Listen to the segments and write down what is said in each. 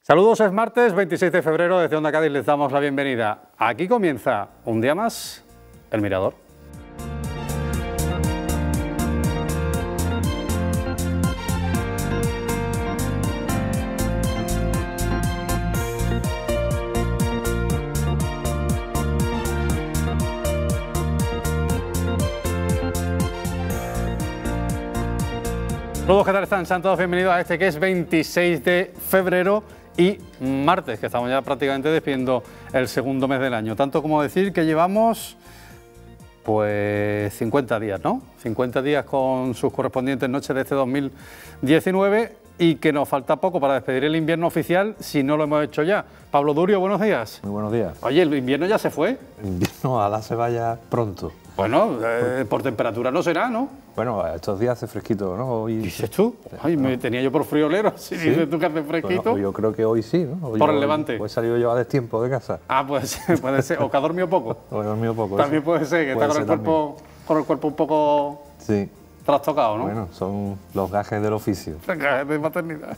Saludos, es martes 26 de febrero, desde Onda Cádiz les damos la bienvenida. Aquí comienza un día más El Mirador. Saludos, ¿qué tal están? Sean todos bienvenidos a este que es 26 de febrero y martes, que estamos ya prácticamente despidiendo el segundo mes del año. Tanto como decir que llevamos, pues, 50 días, ¿no? 50 días con sus correspondientes noches de este 2019 y que nos falta poco para despedir el invierno oficial, si no lo hemos hecho ya. Pablo Durio, buenos días. Muy buenos días. Oye, ¿el invierno ya se fue? El invierno ojalá se vaya pronto. Bueno, por temperatura no será, ¿no? Bueno, estos días hace fresquito, ¿no? Hoy... ¿Dices tú? Ay, me tenía yo por friolero, si ¿Sí? dices tú que hace fresquito. Bueno, yo creo que hoy sí, ¿no? Hoy por el levante. Hoy he salido yo a destiempo de casa. Ah, pues puede ser. ¿O que ha dormido poco? O he dormido poco. También eso. puede ser, que está con el cuerpo un poco sí. trastocado, ¿no? Bueno, son los gajes del oficio. Gajes de maternidad.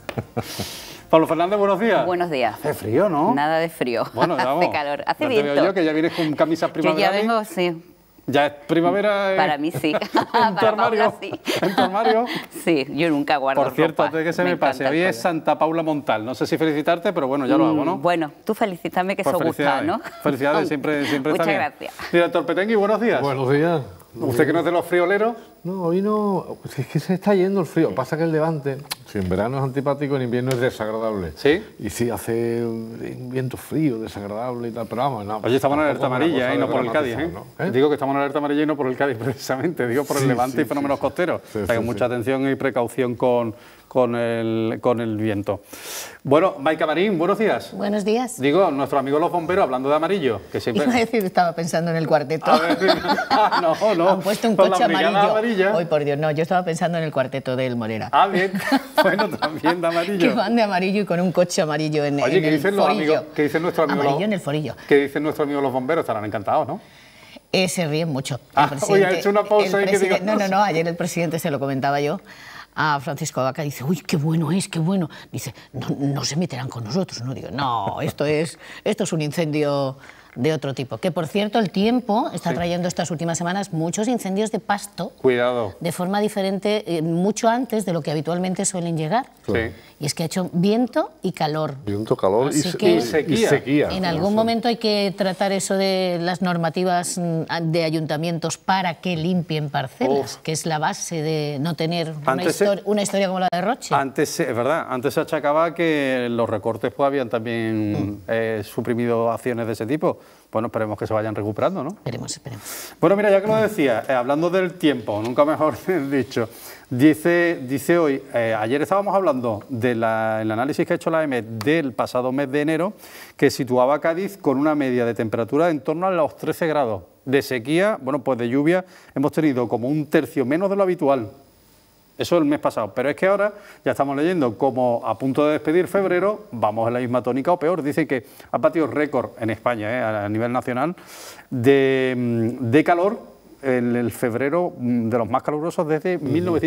Pablo Fernández, buenos días. Buenos días. Hace frío, ¿no? Nada de frío. Bueno, vamos. Hace calor, hace ya viento. Te veo yo, que ya vienes con camisas primaverales. Yo ya vengo, sí. ¿Ya es primavera? Para mí sí. ¿En tu armario? Sí. ¿En tu armario? Sí, yo nunca guardo Por cierto, ropa. antes de que se me pase, hoy es Santa Paula Montal. No sé si felicitarte, pero bueno, ya lo hago, ¿no? Bueno, tú felicítame, que Pues eso gusta, ¿no? Felicidades, siempre está bien. Muchas gracias. Director Petengui, buenos días. Buenos días. ¿Usted que no es de los frioleros? No, hoy no. Es que se está yendo el frío. Pasa que el Levante, si en verano es antipático, en invierno es desagradable. ¿Sí? Y sí, hace un viento frío, desagradable y tal, pero vamos, no. Oye, estamos en alerta amarilla, no por el Cádiz, ¿eh? ¿no? Digo que estamos en alerta amarilla y no por el Cádiz, precisamente. Digo por el Levante y fenómenos costeros. O sea, que mucha atención y precaución con el viento. Bueno, Maika Marín, buenos días. Buenos días. Digo, nuestro amigo los bomberos, hablando de amarillo, que siempre... Iba a decir, estaba pensando en el cuarteto. A ver, no. Han puesto un coche amarillo. Hoy, por Dios, no, yo estaba pensando en el cuarteto del Morera. Ah, bien. Bueno, también de amarillo. Que van de amarillo y con un coche amarillo en, Oye, en ¿qué el dicen forillo. los amigos? ¿Qué dicen nuestros amigos? Amarillo en el forillo. ¿Qué dicen nuestros amigos los bomberos? Estarán encantados, ¿no? Se ríen mucho. Hoy ha hecho una pausa y que digo... No, ayer el presidente, se lo comentaba yo, a Francisco Vaca, dice, uy, qué bueno es, qué bueno. Dice, no se meterán con nosotros. No, digo, no, esto es un incendio de otro tipo. Que, por cierto, el tiempo está trayendo estas últimas semanas muchos incendios de pasto. Cuidado. De forma diferente, mucho antes de lo que habitualmente suelen llegar. Sí. Y es que ha hecho viento y calor. Viento, calor y sequía. En algún momento hay que tratar eso de las normativas de ayuntamientos para que limpien parcelas, que es la base de no tener una historia como la de Roche. Antes, es verdad, antes se achacaba que los recortes pues habían también suprimido acciones de ese tipo. Bueno, esperemos que se vayan recuperando, ¿no? Esperemos. Bueno, mira, ya que lo decía, hablando del tiempo, nunca mejor dicho, dice hoy, ayer estábamos hablando del análisis que ha hecho la EMET del pasado mes de enero, que situaba a Cádiz con una media de temperatura en torno a los 13 grados. De sequía, bueno, pues de lluvia hemos tenido como un tercio menos de lo habitual. Eso el mes pasado, pero es que ahora ya estamos leyendo como a punto de despedir febrero, vamos en la misma tónica o peor. Dice que ha batido récord en España, a nivel nacional, de calor en el febrero de los más calurosos desde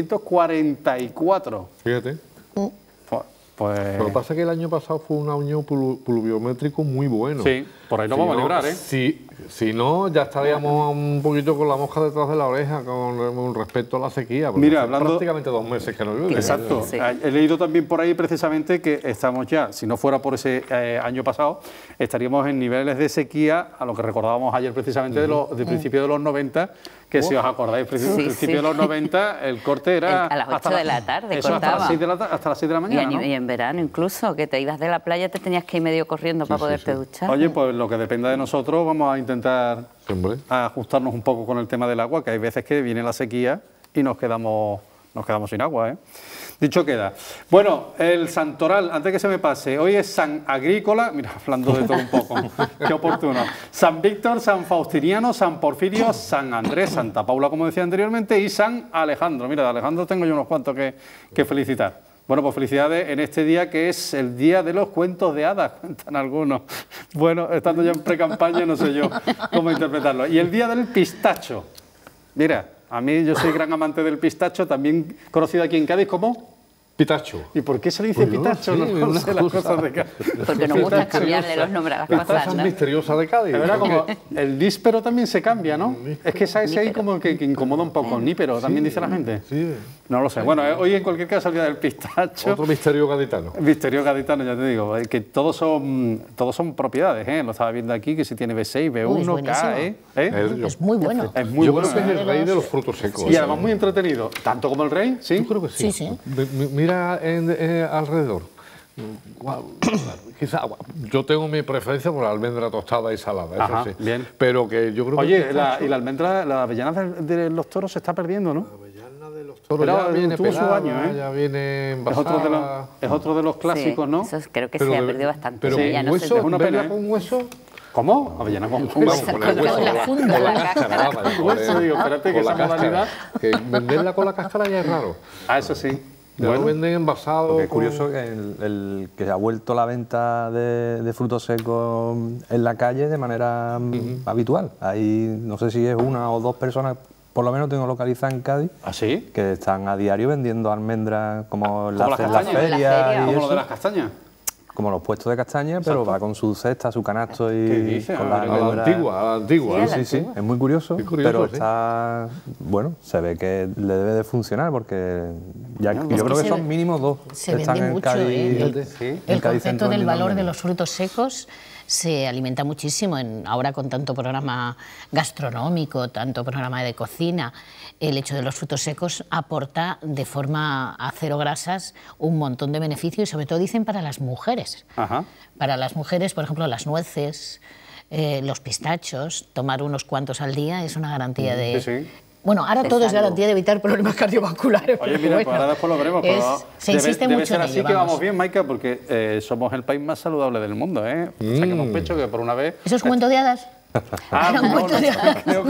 1944. Fíjate. Pues... Lo que pasa es que el año pasado fue un año pluviométrico muy bueno. Sí, por ahí lo vamos a librar, ¿eh? Si no, ya estaríamos un poquito con la mosca detrás de la oreja con respecto a la sequía. Mira, hablando... prácticamente 2 meses que no llueve. Exacto. Sí. He leído también por ahí precisamente que estamos ya, si no fuera por ese año pasado, estaríamos en niveles de sequía, a lo que recordábamos ayer precisamente de principios de los 90, que si os acordáis, principio de los 90, el corte era... A las 8 de la tarde eso, cortaba. Hasta las 6 de la mañana, ¿no? Y en verano incluso, que te ibas de la playa, te tenías que ir medio corriendo para poderte duchar. Oye, pues lo que dependa de nosotros, vamos a intentar ajustarnos un poco con el tema del agua, que hay veces que viene la sequía y nos quedamos sin agua, ¿eh? Dicho queda. Bueno, el santoral, antes que se me pase, hoy es San Agrícola, mira, hablando de todo un poco, qué oportuno. San Víctor, San Faustiniano, San Porfirio, San Andrés, Santa Paula, como decía anteriormente, y San Alejandro. Mira, de Alejandro tengo yo unos cuantos que felicitar. Bueno, pues felicidades en este día que es el día de los cuentos de hadas, cuentan algunos. Bueno, estando ya en pre-campaña no sé yo cómo interpretarlo. Y el día del pistacho. Mira, a mí yo soy gran amante del pistacho, también conocido aquí en Cádiz como... Pitacho. ¿Y por qué se le dice Pues yo no pitacho? sé, No, es una sé las cosa- cosas de Cádiz. Porque nos gusta cambiarle los nombres a las Las cosas, cosas ¿no? misteriosas de Cádiz. Es verdad, como el níspero también se cambia, ¿no? Es que esa S ahí como que incomoda un poco. Nípero, también dice la gente. Sí. No lo sé. Bueno, hoy en cualquier caso el día del pistacho. Otro misterio gaditano. Misterio gaditano, ya te digo, que todos son propiedades, ¿eh? Lo estaba viendo aquí, que si tiene B6, B1, buenísimo. K, ¿eh? Es muy bueno. Es muy Yo bueno. creo que es ¿eh? el rey de los frutos secos. Y además muy entretenido. Tanto como el rey, ¿sí? Yo creo que sí. Sí, sí. Mira alrededor. Quizá, yo tengo mi preferencia por la almendra tostada y salada, eso Ajá, sí. bien. Pero que yo creo que... Oye, y la almendra, la avellana de los toros se está perdiendo, ¿no? Pero Pero ya viene tuvo su pelada, año, ¿eh? ya viene Es envasada. otro de los clásicos, Sí, ¿no? eso creo que Pero se ha de- perdido bastante. Pero ya con no se hueso, ve. una verla pena, ¿eh? con hueso. ¿Cómo? Avellana con Vamos, hueso. con el hueso. Con la funda. Con la cáscara, vaya, Con hueso, digo, espérate, que con la esa modalidad... cáscara. Que venderla con la cáscara ya es raro. Ah, eso sí. Ya lo Bueno, venden envasado. Porque es curioso que el que ha vuelto la venta de frutos secos en la calle de manera habitual. Hay, no sé si es una o dos personas, por lo menos tengo localizada en Cádiz, ¿ah, sí? que están a diario vendiendo almendras como Como las en las castañas. En la ferias feria. y Como lo eso, de las castañas. como los puestos de castaña, pero va con su cesta, su canasto ¿Qué y dice? con Ah, las A la almendras. antigua, a la antigua. Sí, a la Sí, es muy curioso, Qué curioso, pero sí. está, bueno, se ve que le debe de funcionar porque ya, yo que creo que se- son mínimo dos Se que están vende en mucho, Cádiz. ¿eh? en El Cádiz concepto Centro del vendiendo valor de almendras. los frutos secos se alimenta muchísimo. Ahora con tanto programa gastronómico, tanto programa de cocina, el hecho de los frutos secos aporta de forma a cero grasas un montón de beneficios y sobre todo dicen para las mujeres. Ajá. Para las mujeres, por ejemplo, las nueces, los pistachos, tomar unos cuantos al día es una garantía de... Sí, sí. Bueno, ahora De todo es salud. garantía de evitar problemas cardiovasculares. Oye, pero mira, bueno, pues ahora después lo veremos. es- Pero se insiste debe mucho ser en así ello, que vamos. vamos bien, Maika, porque somos el país más saludable del mundo, ¿eh? Saquemos pecho que por una vez... ¿Eso es cuento de hadas? Ah, Era un no, cuento de hadas. creo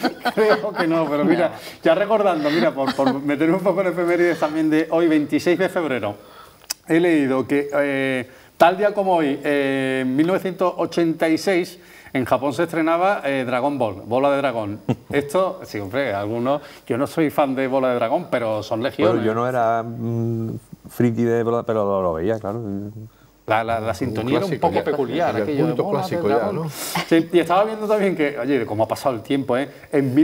que no, pero mira, ya recordando, mira, por meter un poco en efemérides también de hoy, 26 de febrero, he leído que tal día como hoy, en 1986, en Japón se estrenaba Dragon Ball, Bola de Dragón. Esto, sí, hombre, algunos, yo no soy fan de Bola de Dragón, pero son legiones. Bueno, yo no era friki pero lo veía, claro. La sintonía era un clásico poco ya. peculiar. El aquello de culto Bola de clásico ya, Dragón. ¿no? Sí, y estaba viendo también que, oye, cómo ha pasado el tiempo, ¿eh? En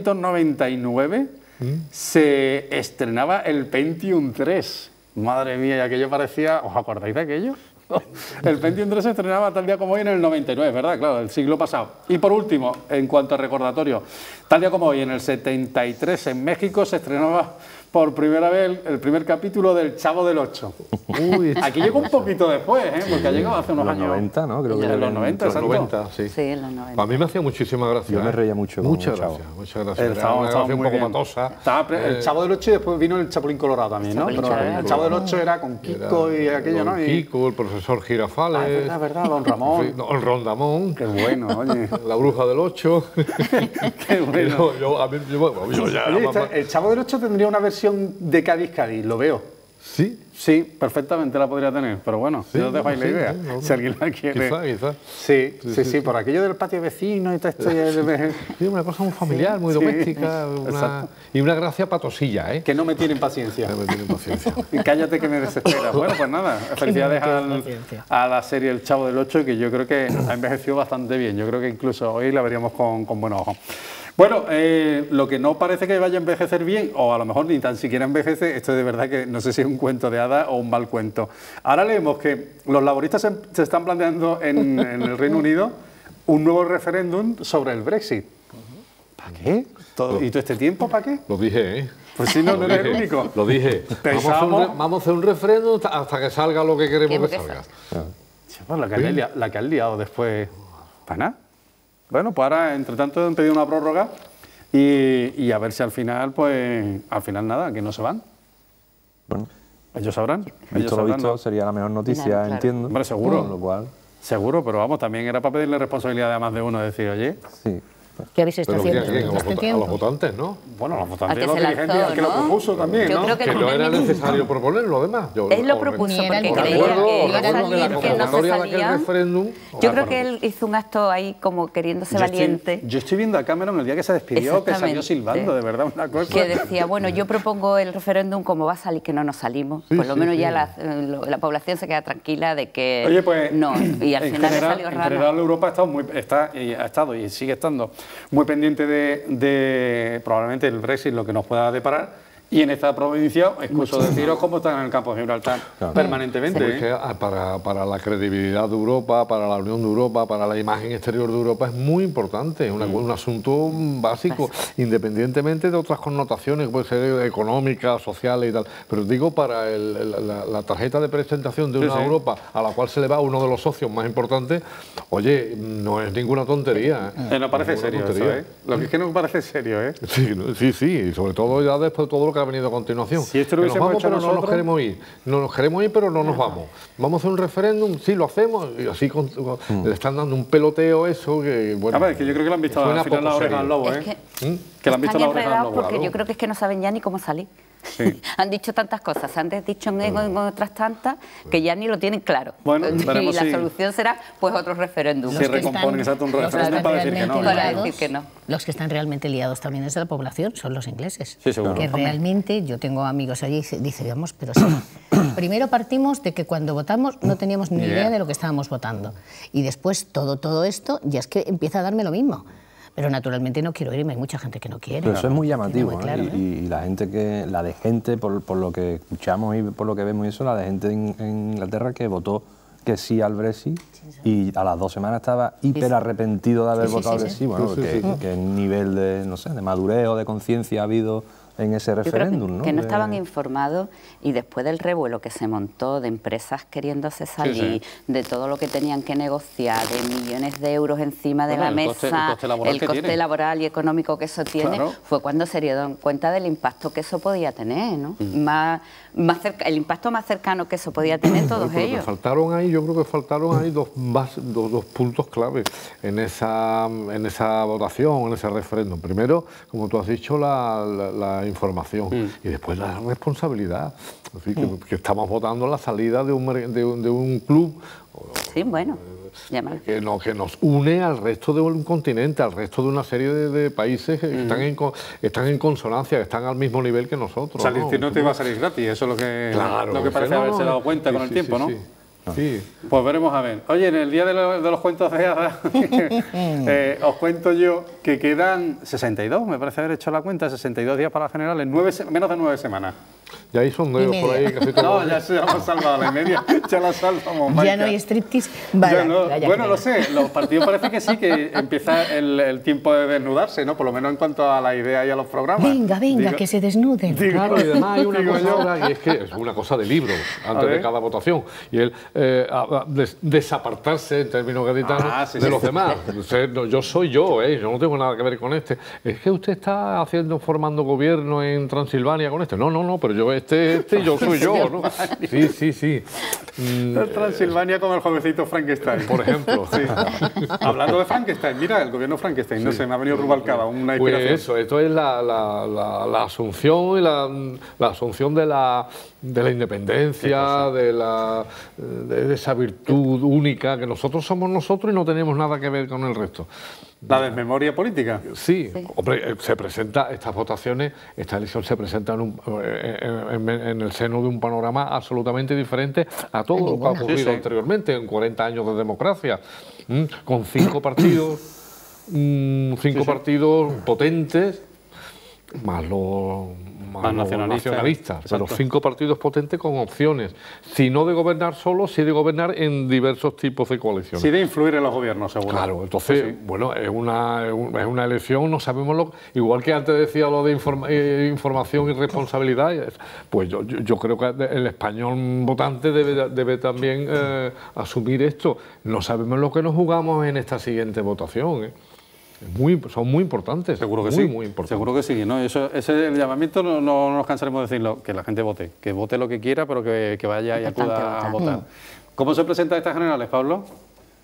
1999 se estrenaba el Pentium 3. Madre mía, y aquello parecía... ¿Os acordáis de aquello? El Pentium 3 se estrenaba tal día como hoy en el 99, ¿verdad? Claro, el siglo pasado. Y por último, en cuanto a recordatorio, tal día como hoy en el 73 en México se estrenaba por primera vez el primer capítulo del Chavo del Ocho. Uy, Aquí llegó un poquito después, ¿eh? Porque ha llegado hace unos Los años. 90, ¿no? Creo que En los 90, los exacto. 90, sí. Sí, en los 90. A mí me hacía muchísima gracia. Yo me reía mucho con Muchas el Chavo. gracias, muchas gracias. El Era Chavo una estaba gracia un muy poco bien. patosa. Estaba el Chavo del Ocho y después vino el Chapulín Colorado también, ¿no? Chapulín Pero Colorado. el Chavo del Ocho era con Kiko y aquello, ¿no? Y... Kiko, el profesor Girafales. Ah, es verdad, don Ramón. El Rondamón. Qué bueno, oye. La bruja del 8. Qué bueno. Yo ya Oye, era más- el Chavo del Ocho tendría una versión de Cádiz, lo veo. Sí, Sí, perfectamente la podría tener, pero bueno, Sí, yo os dejo ahí la sí, idea, no, no. si alguien la quiere. quizá. Sí, por aquello del patio vecino y todo esto. Sí, una cosa muy familiar, muy Sí, doméstica. exacto. Y una gracia patosilla, ¿eh? Que no me tienen paciencia. No me tienen paciencia. Y cállate que me desespera. Bueno, pues nada, felicidades tiene paciencia. a la serie El Chavo del Ocho, que yo creo que ha envejecido bastante bien. Yo creo que incluso hoy la veríamos con buenos ojos. Bueno, lo que no parece que vaya a envejecer bien, o a lo mejor ni tan siquiera envejece, esto de verdad que no sé si es un cuento de hadas o un mal cuento. Ahora leemos que los laboristas se están planteando en el Reino Unido un nuevo referéndum sobre el Brexit. ¿Para qué? ¿Y todo este tiempo para qué? Lo dije, ¿eh? Pues si no, no Lo eres el dije, único. Lo dije. Pensábamos- Vamos a hacer un referéndum hasta que salga lo que queremos que ¿Qué salga. Sí, pues la que han liado después, para nada. Bueno, pues ahora, entre tanto, han pedido una prórroga y a ver si al final, pues, al final nada, que no se van. Bueno, Ellos sabrán. Ellos visto lo sabrán, visto, ¿no? sería la mejor noticia, Claro, claro. entiendo. Hombre, seguro. Con lo cual, Seguro, pero vamos, también era para pedirle responsabilidad a más de uno, decir, oye, sí. ¿Qué habéis estado haciendo ¿A este los tiempo? votantes, no? Bueno, los votantes, Al que los se lanzó, dirigentes, al que lo ¿no? propuso también, Yo ¿no? creo Que no era finalmente- necesario proponerlo, además. Él lo propuso Ni era porque el creía gobierno, que iba a recuerdo que la salir, que no se convocatoria de aquel salía. referéndum... Yo creo que él hizo un acto ahí como queriéndose valiente. Yo estoy viendo a Cameron el día que se despidió, que salió Exactamente. silbando, de verdad, una cosa. Que decía, bueno, yo propongo el referéndum, como va a salir que no nos salimos, Sí, por lo sí, menos sí. ya la población se queda tranquila de que Oye, pues, no, y al en final le general, salió en rana. general Europa ha estado y sigue estando muy pendiente de probablemente el Brexit, lo que nos pueda deparar. Y en esta provincia, excuso deciros cómo están en el campo de Gibraltar permanentemente. Porque para la credibilidad de Europa, para la Unión de Europa, para la imagen exterior de Europa es muy importante, es un asunto básico, independientemente de otras connotaciones, puede ser económicas, sociales y tal. Pero digo, para la tarjeta de presentación de una Europa a la cual se le va uno de los socios más importantes, oye, no es ninguna tontería. No parece serio eso, ¿eh? Lo que es que no parece serio, ¿eh? Sí, y sobre todo ya después de todo lo que ha venido a continuación. Si esto lo Que nos hubiésemos vamos, hecho pero no nos nosotros... queremos ir. No nos queremos ir, pero no nos vamos. Vamos a hacer un referéndum, sí, lo hacemos. Y así le están dando un peloteo eso que, bueno... A ver, es que yo creo que le han visto suena al final la poco oreja serio. al lobo, Es ¿eh? que le han visto están la oreja al enredados lobo. porque claro. yo creo que es que no saben ya ni cómo salir. Sí. Han dicho tantas cosas, se han dicho en otras tantas que ya ni lo tienen claro. Bueno, y veremos la si- solución será pues otro referéndum. Si recomponen exacto un los que referéndum están para decir que no. realmente Para liados- decir que no. Los que están realmente liados también desde la población son los ingleses. Sí, seguro. Que realmente, yo tengo amigos allí y dice, vamos, pero sí. Primero partimos de que cuando votamos no teníamos ni idea de lo que estábamos votando. Y después todo esto ya es que empieza a darme lo mismo. Pero naturalmente no quiero irme, hay mucha gente que no quiere. Pero eso es muy Tiene llamativo, muy ¿no? claro, Y la de gente, por lo que escuchamos y por lo que vemos y eso, la de gente en Inglaterra que votó que sí al Brexit y a las 2 semanas estaba hiper arrepentido de haber votado al Brexit. Bueno, que nivel de, no sé, de madurez o de conciencia ha habido en ese Yo creo referéndum, ¿no? que no estaban informados y después del revuelo que se montó de empresas queriéndose salir, de todo lo que tenían que negociar, de millones de euros encima de Bueno, la el coste mesa, laboral el que coste tiene. laboral y económico que eso tiene, Claro. fue cuando se dieron cuenta del impacto que eso podía tener, ¿no? El impacto más cercano que eso podía tener todos Pero ellos. faltaron ahí, yo creo que faltaron ahí dos puntos clave en esa votación, en ese referéndum. Primero, como tú has dicho, la información y después la responsabilidad. Así que estamos votando la salida de un club Sí, bueno, llámalo. que nos une al resto de un continente, al resto de una serie de países que están en consonancia, que están al mismo nivel que nosotros. Salir, no te va a salir gratis, eso es lo que, Claro, lo que parece haberse dado cuenta con el tiempo, ¿no? Sí. Pues veremos a ver. Oye, en el día de los cuentos de hadas, os cuento yo que quedan 62, me parece haber hecho la cuenta, 62 días para las generales, menos de 9 semanas. Ya hay sondeos Y por ahí. Casi todo. No, ya se hemos salvado la media, ya la salvamos, Ya Maika. no hay striptease. Ya Vaya, no. vaya Bueno, pena. lo sé, los partidos parece que sí, que empieza el tiempo de desnudarse, ¿no? Por lo menos en cuanto a la idea y a los programas. Venga, Digo- que se desnuden. digo- Claro, y además hay una digo cosa yo. ahora, y es que es una cosa de libro, antes A ver. de cada votación, y el desapartarse, en términos gaditanos, Sí, de sí. los demás. Yo soy yo, yo no tengo nada que ver con este. Es que usted está formando gobierno en Transilvania con este. No, pero yo yo soy yo, ¿no? Sí. Transilvania como el jovencito Frankenstein. Por ejemplo. Sí. Hablando de Frankenstein, mira, el gobierno Frankenstein, no sé, me ha venido Rubalcaba, una Pues inspiración. eso, esto es la asunción y la asunción de la independencia, de esa virtud única que nosotros somos nosotros y no tenemos nada que ver con el resto. La desmemoria política. Sí, hombre, se presenta, estas votaciones, esta elección se presenta en el seno de un panorama absolutamente diferente a todo lo que ha ocurrido Sí, sí. anteriormente, en 40 años de democracia, con 5 partidos, partidos potentes, más los nacionalistas, pero exacto. 5 partidos potentes con opciones, si no de gobernar solo, sí de gobernar en diversos tipos de coaliciones. Sí, de influir en los gobiernos, seguro. Claro, entonces, bueno, es una elección, no sabemos igual que antes decía lo de información y responsabilidad, pues yo creo que el español votante debe también asumir esto. No sabemos lo que nos jugamos en esta siguiente votación, son muy importantes. Seguro que muy importantes. Seguro que sí, ¿no? Ese el llamamiento no nos cansaremos de decirlo, que la gente vote lo que quiera, pero que vaya y Importante acuda a votar. votar. ¿Cómo se presentan estas generales, Pablo?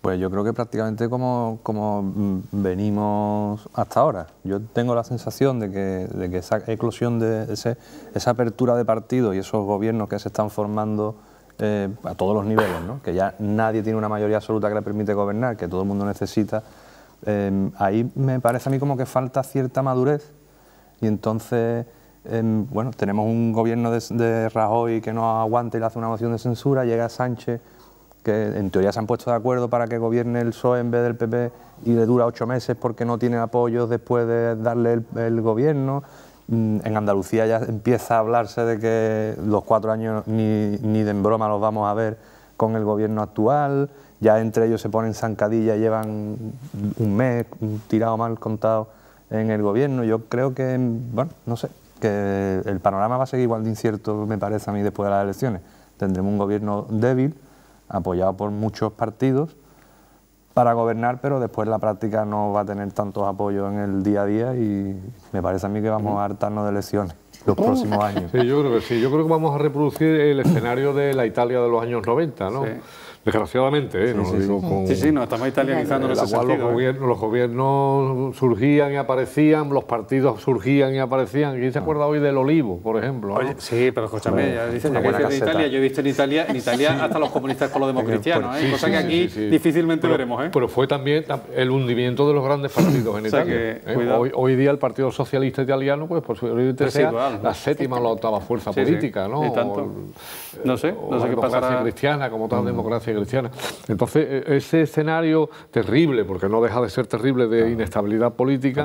Pues yo creo que prácticamente como venimos hasta ahora. Yo tengo la sensación de que esa eclosión, esa apertura de partidos y esos gobiernos que se están formando a todos los niveles, ¿no? Que ya nadie tiene una mayoría absoluta que le permite gobernar, que todo el mundo necesita, ahí me parece a mí como que falta cierta madurez y entonces, bueno, tenemos un gobierno de Rajoy que no aguanta y le hace una moción de censura, llega Sánchez, que en teoría se han puesto de acuerdo para que gobierne el PSOE en vez del PP y le dura 8 meses porque no tiene apoyos después de darle el gobierno. En Andalucía ya empieza a hablarse de que los 4 años ni de en broma los vamos a ver con el gobierno actual, ya entre ellos se ponen zancadilla y llevan un mes tirado mal contado en el gobierno. Yo creo que, bueno, no sé, que el panorama va a seguir igual de incierto, me parece a mí, después de las elecciones. Tendremos un gobierno débil, apoyado por muchos partidos, para gobernar, pero después la práctica no va a tener tantos apoyos en el día a día y me parece a mí que vamos a hartarnos de elecciones los próximos años. Sí, yo creo que sí. Yo creo que vamos a reproducir el escenario de la Italia de los años 90, ¿no? Sí. Desgraciadamente, ¿eh? Sí, nos estamos italianizando en ese sentido. Los gobiernos surgían y aparecían, los partidos surgían y aparecían. ¿Quién se acuerda hoy del Olivo, por ejemplo? Oye, ¿no? sí, pero escúchame, ya dices de Italia. Yo he visto en Italia hasta los comunistas con los democristianos, ¿eh? Cosa que aquí difícilmente veremos, ¿eh? Pero fue también el hundimiento de los grandes partidos en Italia. Hoy día el Partido Socialista Italiano, pues posiblemente sea la 7ª o la 8ª fuerza política, ¿no? No sé qué pasará. Cristiana, como tal democracia cristiana. Entonces, ese escenario terrible, porque no deja de ser terrible, de inestabilidad política,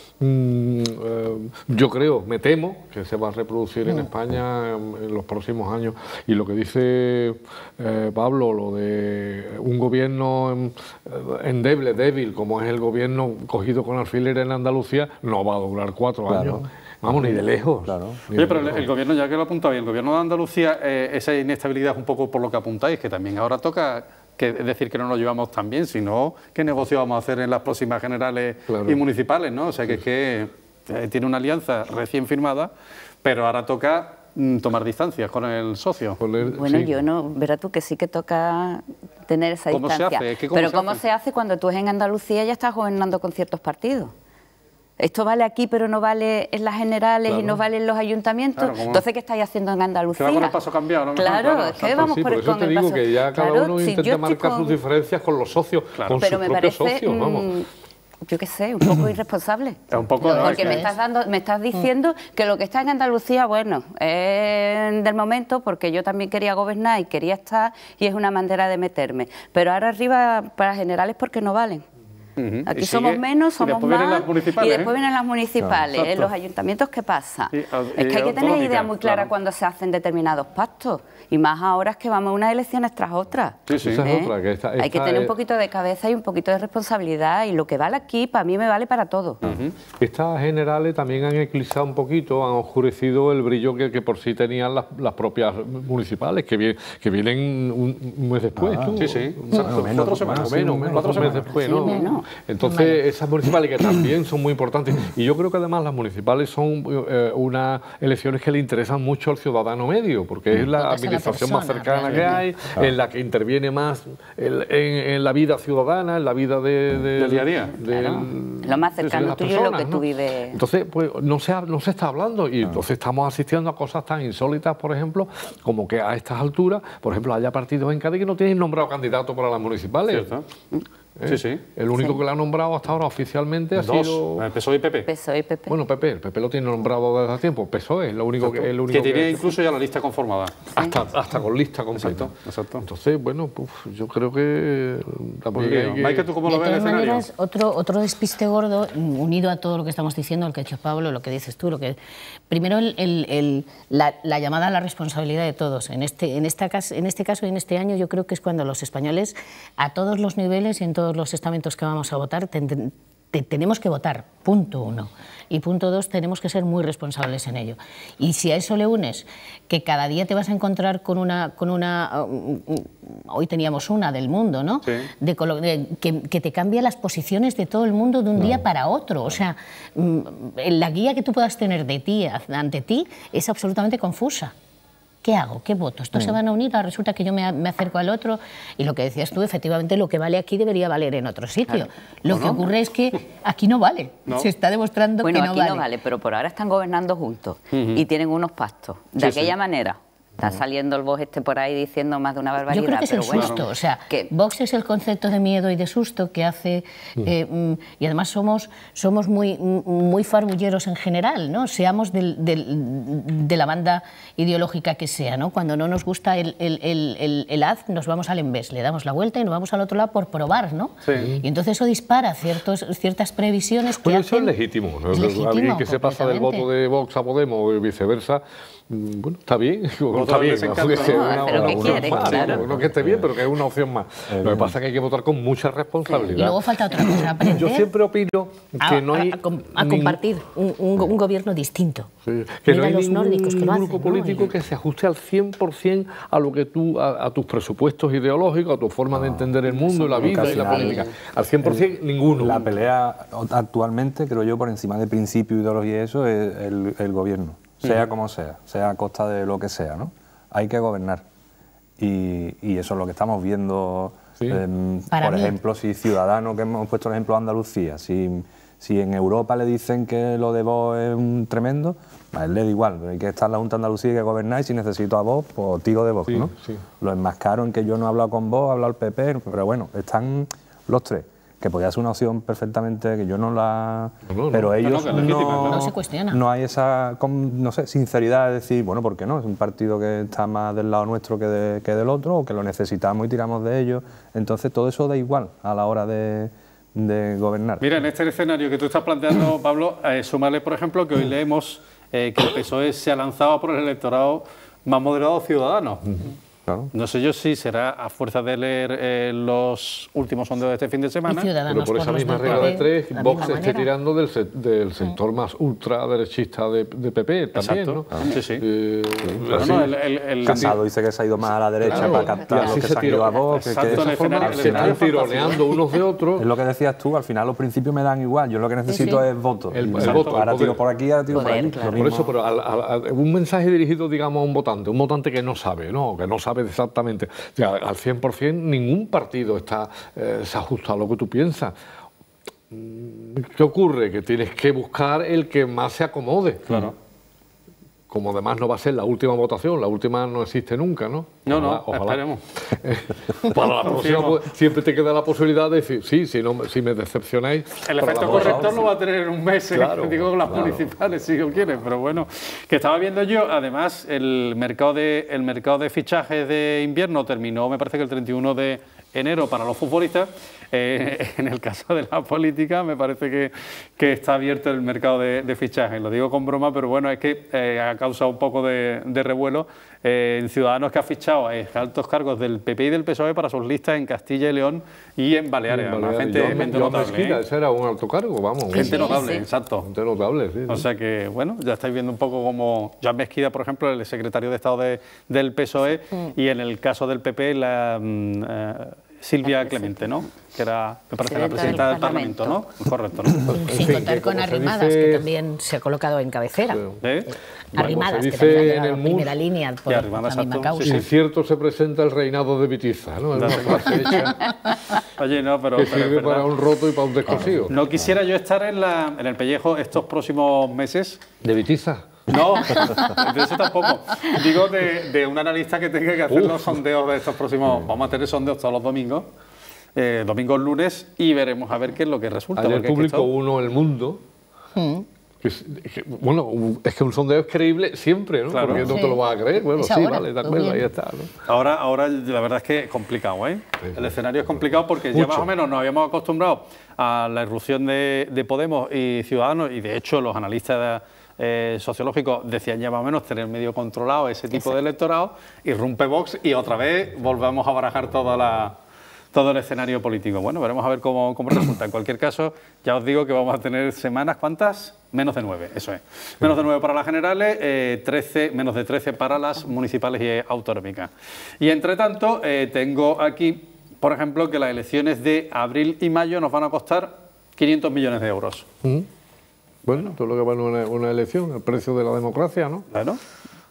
yo creo, me temo, que se va a reproducir en España en los próximos años. Y lo que dice Pablo, lo de un gobierno endeble, débil, como es el gobierno cogido con alfiler en Andalucía, no va a durar 4 años. Vamos, ni de lejos. Claro. Oye, pero el gobierno, ya que lo apuntaba, el gobierno de Andalucía, esa inestabilidad es un poco por lo que apuntáis, que también ahora toca, es decir, que no nos llevamos tan bien, sino qué negocio vamos a hacer en las próximas generales y municipales, ¿no? O sea, que tiene una alianza recién firmada, pero ahora toca tomar distancias con el socio. Bueno, yo no, verás tú que sí que toca tener esa distancia. Pero ¿cómo se hace cuando tú en Andalucía ya estás gobernando con ciertos partidos? Esto vale aquí, pero no vale en las generales y no vale en los ayuntamientos. Claro, entonces, ¿qué estáis haciendo en Andalucía? Que va con el paso cambiado, ¿no? Claro, es que vamos por el paso. Por eso te digo que ya cada uno intenta marcar sus diferencias con los socios, con sus propios socios, vamos. Yo qué sé, un poco irresponsable. Es un poco, porque me estás diciendo que lo que está en Andalucía, bueno, es del momento, porque yo también quería gobernar y quería estar, y es una manera de meterme. Pero ahora arriba, para generales, porque no valen. Aquí somos menos, somos más, y después vienen las municipales. En los ayuntamientos, ¿qué pasa? Es que hay que tener idea muy clara cuando se hacen determinados pactos, y más ahora es que vamos a unas elecciones tras otras. Esa es otra, hay que tener un poquito de cabeza y un poquito de responsabilidad, y lo que vale aquí, para mí me vale para todo. Estas generales también han eclipsado un poquito, han oscurecido el brillo que por sí tenían las propias municipales, que vienen un mes después. Menos 4 semanas después, ¿no? Entonces, esas municipales que también son muy importantes, y yo creo que además las municipales son unas elecciones que le interesan mucho al ciudadano medio, porque es la administración más cercana que hay, en la que interviene más en la vida ciudadana, en la vida del día a día. Lo más cercano tuyo es lo que tú vives. Entonces, pues no se está hablando, y entonces estamos asistiendo a cosas tan insólitas, por ejemplo, como que a estas alturas, por ejemplo, haya partidos en Cádiz que no tienen nombrado candidato para las municipales. ¿Cierto? El único que lo ha nombrado hasta ahora oficialmente ha sido PSOE y PP. PSOE y PP. Bueno, el PP lo tiene nombrado desde hace tiempo. PSOE es lo único que tiene incluso ya la lista conformada. Hasta con lista completa. Exacto. Entonces, bueno, yo creo que Maike, ¿tú cómo lo ves el escenario? De todas maneras, otro despiste gordo, unido a todo lo que estamos diciendo, el que ha hecho Pablo, lo que dices tú, primero la llamada a la responsabilidad de todos. En este caso y en este año, yo creo que es cuando los españoles, a todos los niveles y en todos los estamentos que vamos a votar, tenemos que votar, punto 1. Y punto 2, tenemos que ser muy responsables en ello. Y si a eso le unes que cada día te vas a encontrar con una hoy teníamos una del mundo, ¿no? Sí. Que te cambia las posiciones de todo el mundo de un día para otro. O sea, la guía que tú puedas tener de ti ante ti es absolutamente confusa. ¿qué hago? ¿Qué voto? ¿Estos se van a unir? Ahora resulta que yo me acerco al otro y lo que decías tú, efectivamente, lo que vale aquí debería valer en otro sitio. Lo que ocurre es que aquí no vale. Se está demostrando que no vale. Bueno, aquí no vale, pero por ahora están gobernando juntos y tienen unos pactos. De aquella manera. Está saliendo el Vox por ahí diciendo más de una barbaridad. Yo creo que es el susto, o sea, Vox es el concepto de miedo y de susto que hace, y además somos muy farbulleros en general, ¿no? Seamos de la banda ideológica que sea, ¿no? Cuando no nos gusta el haz, nos vamos al envés, le damos la vuelta y nos vamos al otro lado por probar, ¿no? Sí. Y entonces eso dispara ciertas previsiones que eso es legítimo, ¿no? Alguien que se pasa del voto de Vox a Podemos y viceversa, bueno, está bien. Está bien, pero ¿qué quieres? Claro. No que esté bien, pero que es una opción más. Lo que pasa es que hay que votar con mucha responsabilidad. Y luego falta otra cosa, aprender. Yo siempre opino que no hay... A compartir un gobierno distinto. Sí. Que no hay los ningún nórdicos que lo hacen, grupo político que se ajuste al 100% a lo que a tus presupuestos ideológicos, a tu forma de entender el mundo, la vida y la política. Al 100% ninguno. La pelea actualmente, creo yo, por encima de principio, ideología y eso, es el gobierno. Sea como sea a costa de lo que sea, ¿no? Hay que gobernar. Y eso es lo que estamos viendo, por ejemplo, si Ciudadanos, que hemos puesto el ejemplo de Andalucía, si en Europa le dicen que lo de Vox es un tremendo, a él le da igual, hay que estar en la Junta de Andalucía y que gobernar, y si necesito a Vox, pues tiro de Vox, ¿no? Sí. Lo enmascaro en que yo no he hablado con Vox, he hablado al PP, pero bueno, están los tres. Que podría ser una opción perfectamente, que yo no la... pero ellos no se cuestiona. No hay esa, no sé, sinceridad de decir, bueno, ¿por qué no? Es un partido que está más del lado nuestro que del otro, o que lo necesitamos y tiramos de ellos. Entonces todo eso da igual a la hora de gobernar. Mira, en este escenario que tú estás planteando, Pablo, sumarle, por ejemplo, que hoy leemos que el PSOE se ha lanzado por el electorado más moderado Ciudadanos. Claro. No sé yo si será a fuerza de leer los últimos sondeos de este fin de semana. Pero por esa misma regla de tres, Vox esté tirando del sector más ultraderechista de PP también, ¿no? Sí. Casado dice que se ha ido más a la derecha para captar los que se han ido a Vox. Al final tironeando unos de otros. Es lo que decías tú, al final los principios me dan igual. Yo lo que necesito es voto. El voto. Ahora tiro por aquí, ahora tiro por allí. Por eso, pero un mensaje dirigido, digamos, a un votante que no sabe, ¿no? Que no sabe exactamente. O sea, al 100% ningún partido se ajusta a lo que tú piensas. ¿Qué ocurre? Que tienes que buscar el que más se acomode. Claro. Como además no va a ser la última votación, la última no existe nunca, ¿no? Ojalá. Esperemos. Para la próxima, pues, siempre te queda la posibilidad de decir, sí, si me decepcionáis... El efecto corrector lo va a tener en un mes, digo, con las municipales, si lo quieren, pero bueno. Que estaba viendo yo, además, el mercado de fichajes de invierno terminó, me parece que el 31 de enero para los futbolistas. En el caso de la política me parece que está abierto el mercado de fichajes. Lo digo con broma, pero bueno, es que ha causado un poco de revuelo en Ciudadanos, que ha fichado altos cargos del PP y del PSOE para sus listas en Castilla y León y en Baleares. Gente notable. Ese era un alto cargo, vamos. Gente notable, exacto. Gente notable, sí. O sea que, bueno, ya estáis viendo un poco como Joan Mesquida, por ejemplo, el secretario de Estado del PSOE, y en el caso del PP, Silvia Clemente, ¿no? Que era, me parece, la presidenta del Parlamento, ¿no? Correcto, ¿no? Sin contar con Arrimadas, que también se ha colocado en cabecera. Arrimadas, que también ha en primera línea por la misma causa. Si es cierto, se presenta el reinado de Vitiza, ¿no? Es una frase hecha. Oye, no, pero... Que sirve para un roto y para un descosido. No quisiera yo estar en el pellejo estos próximos meses. ¿De Vitiza? No, de eso tampoco. Digo de un analista que tenga que hacer los sondeos de estos próximos... Vamos a tener sondeos todos los domingos, lunes, y veremos a ver qué es lo que resulta. Ayer publicó uno El Mundo, bueno, es que un sondeo es creíble siempre, ¿no? Claro. Porque no te lo vas a creer. Bueno, sí, vale, de acuerdo, ahí está, ¿no? Ahora la verdad es que es complicado, ¿eh? Sí. El escenario es complicado porque ya más o menos nos habíamos acostumbrado a la irrupción de Podemos y Ciudadanos, y de hecho los analistas sociológicos decían ya más o menos tener medio controlado ese tipo de electorado, irrumpe Vox y otra vez volvemos a barajar todo el escenario político. Bueno, veremos a ver cómo resulta. En cualquier caso, ya os digo que vamos a tener semanas, ¿cuántas? Menos de 9, eso es. Menos de 9 para las generales, menos de 13 para las municipales y autonómicas. Y entre tanto, tengo aquí, por ejemplo, que las elecciones de abril y mayo nos van a costar 500 millones de euros. Bueno, todo lo que vale una elección, el precio de la democracia, ¿no? Claro.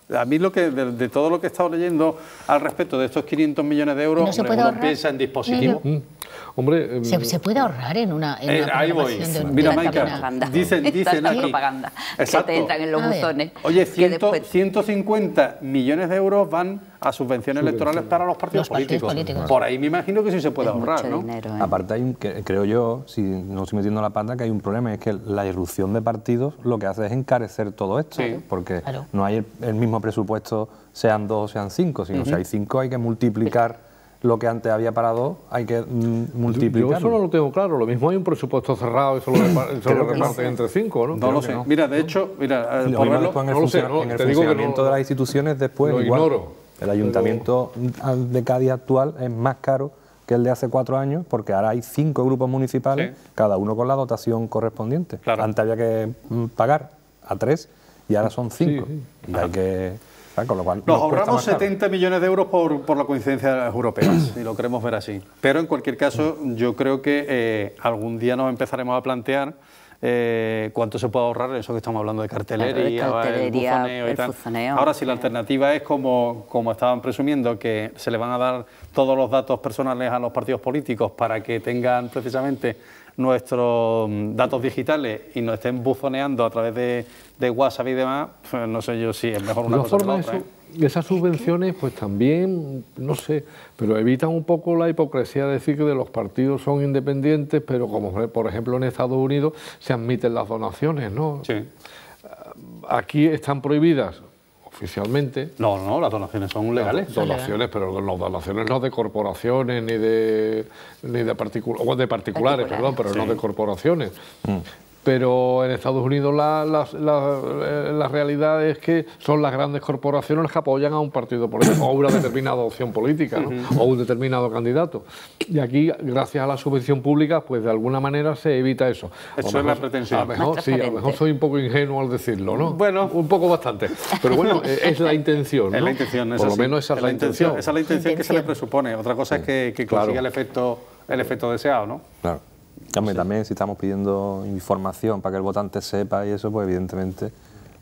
A mí de todo lo que he estado leyendo al respecto de estos 500 millones de euros, ¿No uno piensa en dispositivos. Hombre, ¿Se puede ahorrar en una ahí voy. programación Mira, tanta Maika, propaganda. dicen Tanta aquí. propaganda Exacto. que te entran en los buzones. Oye, que después- 150 millones de euros van a subvenciones electorales para los partidos políticos. Por ahí me imagino que sí se puede es ahorrar, mucho ¿no? dinero, ¿eh? Aparte, creo yo, si no estoy metiendo la pata, que hay un problema, es que la irrupción de partidos lo que hace es encarecer todo esto, Sí. porque Claro. no hay el mismo presupuesto, sean 2 o sean 5, sino si hay 5 hay que multiplicar lo que antes había para 2, hay que yo multiplicarlo. eso no lo tengo claro. Lo mismo hay un presupuesto cerrado y solo lo reparten entre 5, ¿no? No lo sé. Mira, de hecho, mira, Lo por mismo verlo, después en el, no lo sé, en el te digo que funcionamiento no- de las instituciones después lo igual. ignoro. El ayuntamiento de Cádiz actual es más caro que el de hace 4 años, porque ahora hay 5 grupos municipales, Sí. cada uno con la dotación correspondiente. Claro. Antes había que pagar a 3 y ahora son 5. Sí, Y hay que... con lo cual nos nos cuesta ahorramos más caro. 70 millones de euros por la coincidencia de las europeas, si lo queremos ver así. Pero en cualquier caso, yo creo que algún día nos empezaremos a plantear cuánto se puede ahorrar en eso que estamos hablando de cartelería, Claro, de cartelería, el bufoneo y el tal. fufoneo. Ahora, si la alternativa es como estaban presumiendo, que se le van a dar todos los datos personales a los partidos políticos para que tengan precisamente nuestros datos digitales y nos estén buzoneando a través de WhatsApp y demás, pues no sé yo si es mejor una De cosa todas que la formas, otra, ¿eh? esas subvenciones pues también, no sé, pero evitan un poco la hipocresía de decir que de los partidos son independientes, pero como por ejemplo en Estados Unidos se admiten las donaciones, ¿no? Sí. Aquí están prohibidas oficialmente. No, las donaciones son legales. Donaciones, pero no donaciones no de corporaciones ni de particulares, perdón, pero no de corporaciones. Pero en Estados Unidos la realidad es que son las grandes corporaciones las que apoyan a un partido político, o a una determinada opción política, ¿no? O a un determinado candidato. Y aquí, gracias a la subvención pública, pues de alguna manera se evita eso. Eso es la pretensión. A lo mejor, Más sí, a lo transparente. mejor soy un poco ingenuo al decirlo, ¿no? Bueno. Un poco bastante. Pero bueno, es la intención, ¿no? Es la intención, es Por lo así. menos esa es la intención. Esa es la intención que se le presupone. Otra cosa es que Claro. consiga el efecto deseado, ¿no? Claro. Hombre, también si estamos pidiendo información para que el votante sepa y eso, pues evidentemente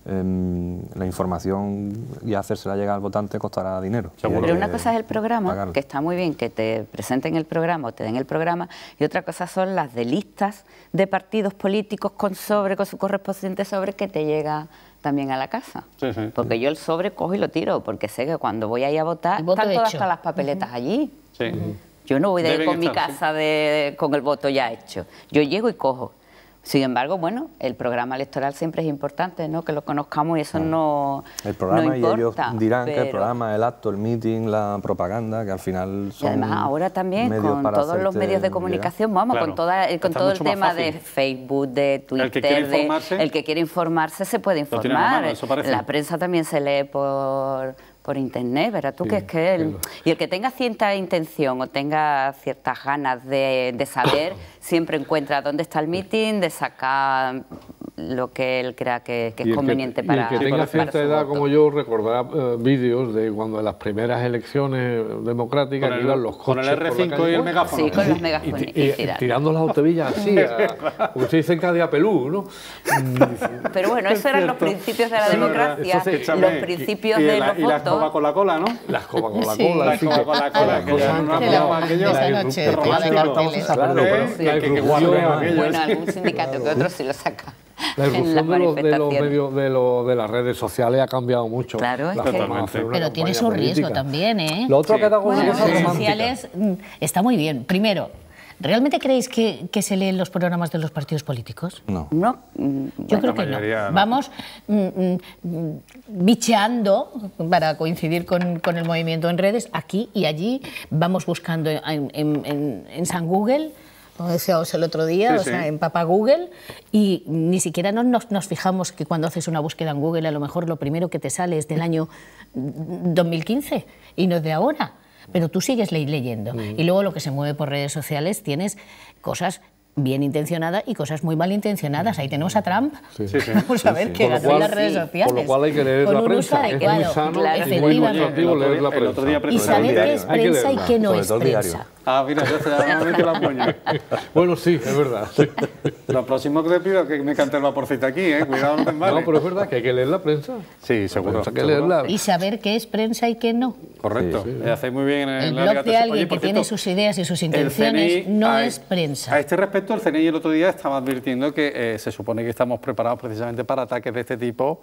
la información y hacérsela llegar al votante costará dinero. Seguro. Pero una cosa es el programa, pagarlo. que está muy bien que te presenten el programa o te den el programa, y otra cosa son las de listas de partidos políticos con su correspondiente sobre que te llega también a la casa. Sí, sí. Porque yo el sobre cojo y lo tiro, porque sé que cuando voy ahí a votar El voto están todas hecho. hasta las papeletas allí. Sí. Yo no voy de ir Deben con mi estar, casa con el voto ya hecho. Yo llego y cojo. Sin embargo, bueno, el programa electoral siempre es importante, ¿no? Que lo conozcamos y eso no El programa no y ellos importa, dirán que el pero- programa, el acto, el meeting, la propaganda, que al final Y son además ahora también medios con para todos los hacerte medios de llegar. comunicación, vamos, Claro, con todo está el mucho más tema de fácil. Facebook, de Twitter, que quiere informarse, el que quiere informarse se puede lo tiene a la informar. mano, eso parece. La prensa también se lee por internet, verás tú Sí, que es que sí. y el que tenga cierta intención o tenga ciertas ganas de saber, siempre encuentra dónde está el meeting, de sacar lo que él crea que Y es el conveniente y para el que tenga para cierta su edad voto. como yo recordará vídeos de cuando en las primeras elecciones democráticas que iban los con coches el por la R5 calle. y el megáfono. Sí, con los megáfonos. y tirando las autovillas así, porque se dice en Cádiz a pelú, ¿no? Pero bueno, esos eran los principios de la Sí, democracia, eso sí, los échame, principios y de la los escoba votos. con la cola, ¿no? La escoba con la Sí. cola. La así escoba que- con la cola, que ya no De hablaba aquello. esa la noche, irrupción tira de romántico. carteles. Claro, pero Sí, la que irrupción- guarro aquello. Bueno, algún sindicato que otro sí lo saca La en las irrupción de los manifestaciones. medios de las redes sociales ha cambiado mucho. Claro, es la que- forma de hacer una Pero tiene campaña su riesgo política. también, ¿eh? Lo otro Sí. ha quedado con Bueno, una las cosa redes romántica. sociales está muy bien. Primero, ¿realmente creéis que se leen los programas de los partidos políticos? No. No, Yo creo la que no. mayoría no. Vamos bicheando para coincidir con el movimiento en redes, aquí y allí. Vamos buscando en San Google, como decíamos el otro día, Sí, o sea, sí. en Papa Google, y ni siquiera nos fijamos que cuando haces una búsqueda en Google, a lo mejor lo primero que te sale es del año 2015 y no es de ahora. Pero tú sigues leyendo. Y luego lo que se mueve por redes sociales tienes cosas bien intencionadas y cosas muy mal intencionadas. Ahí tenemos a Trump. Vamos a ver, que Por lo ganó cual- las redes sociales. Por lo cual hay que leer Con la un uso prensa. Es muy adecuado. sano Claro, y muy efectivamente. nutritivo leer la El otro día prensa. Y saber qué es Hay que prensa y leerla. qué no Sobre es todo el diario. prensa. Ah, mira, ya se me mete la puña. Bueno, sí, es verdad. Sí. Lo próximo que te pido es que me cante el vaporcito aquí, cuidado, no te embales. No, pero es verdad que hay que leer la prensa. Sí, seguro. Hay que leerla. Y saber qué es prensa y qué no. Correcto. Hacéis muy bien en El la blog ligación. de alguien Oye, que por tiene cierto, sus ideas y sus el intenciones CNI no a- es prensa. A este respecto, el CNI el otro día estaba advirtiendo que se supone que estamos preparados precisamente para ataques de este tipo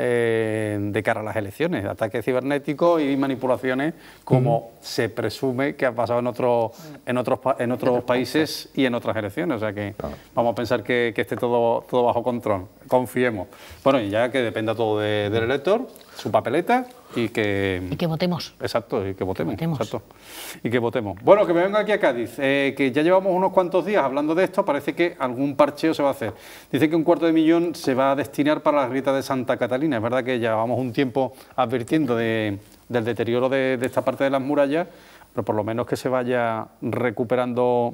de cara a las elecciones, ataques cibernéticos y manipulaciones como se presume que ha pasado en otros países y en otras elecciones. O sea que vamos a pensar que esté todo bajo control. Confiemos. Bueno, y ya que dependa todo del elector, su papeleta y que... Y que votemos. Exacto, y que votemos. votemos. Exacto. Y que votemos. Bueno, que me vengo aquí a Cádiz, que ya llevamos unos cuantos días hablando de esto, parece que algún parcheo se va a hacer. Dice que 250.000 se va a destinar para las grietas de Santa Catalina. Es verdad que llevamos un tiempo advirtiendo del deterioro de esta parte de las murallas, pero por lo menos que se vaya recuperando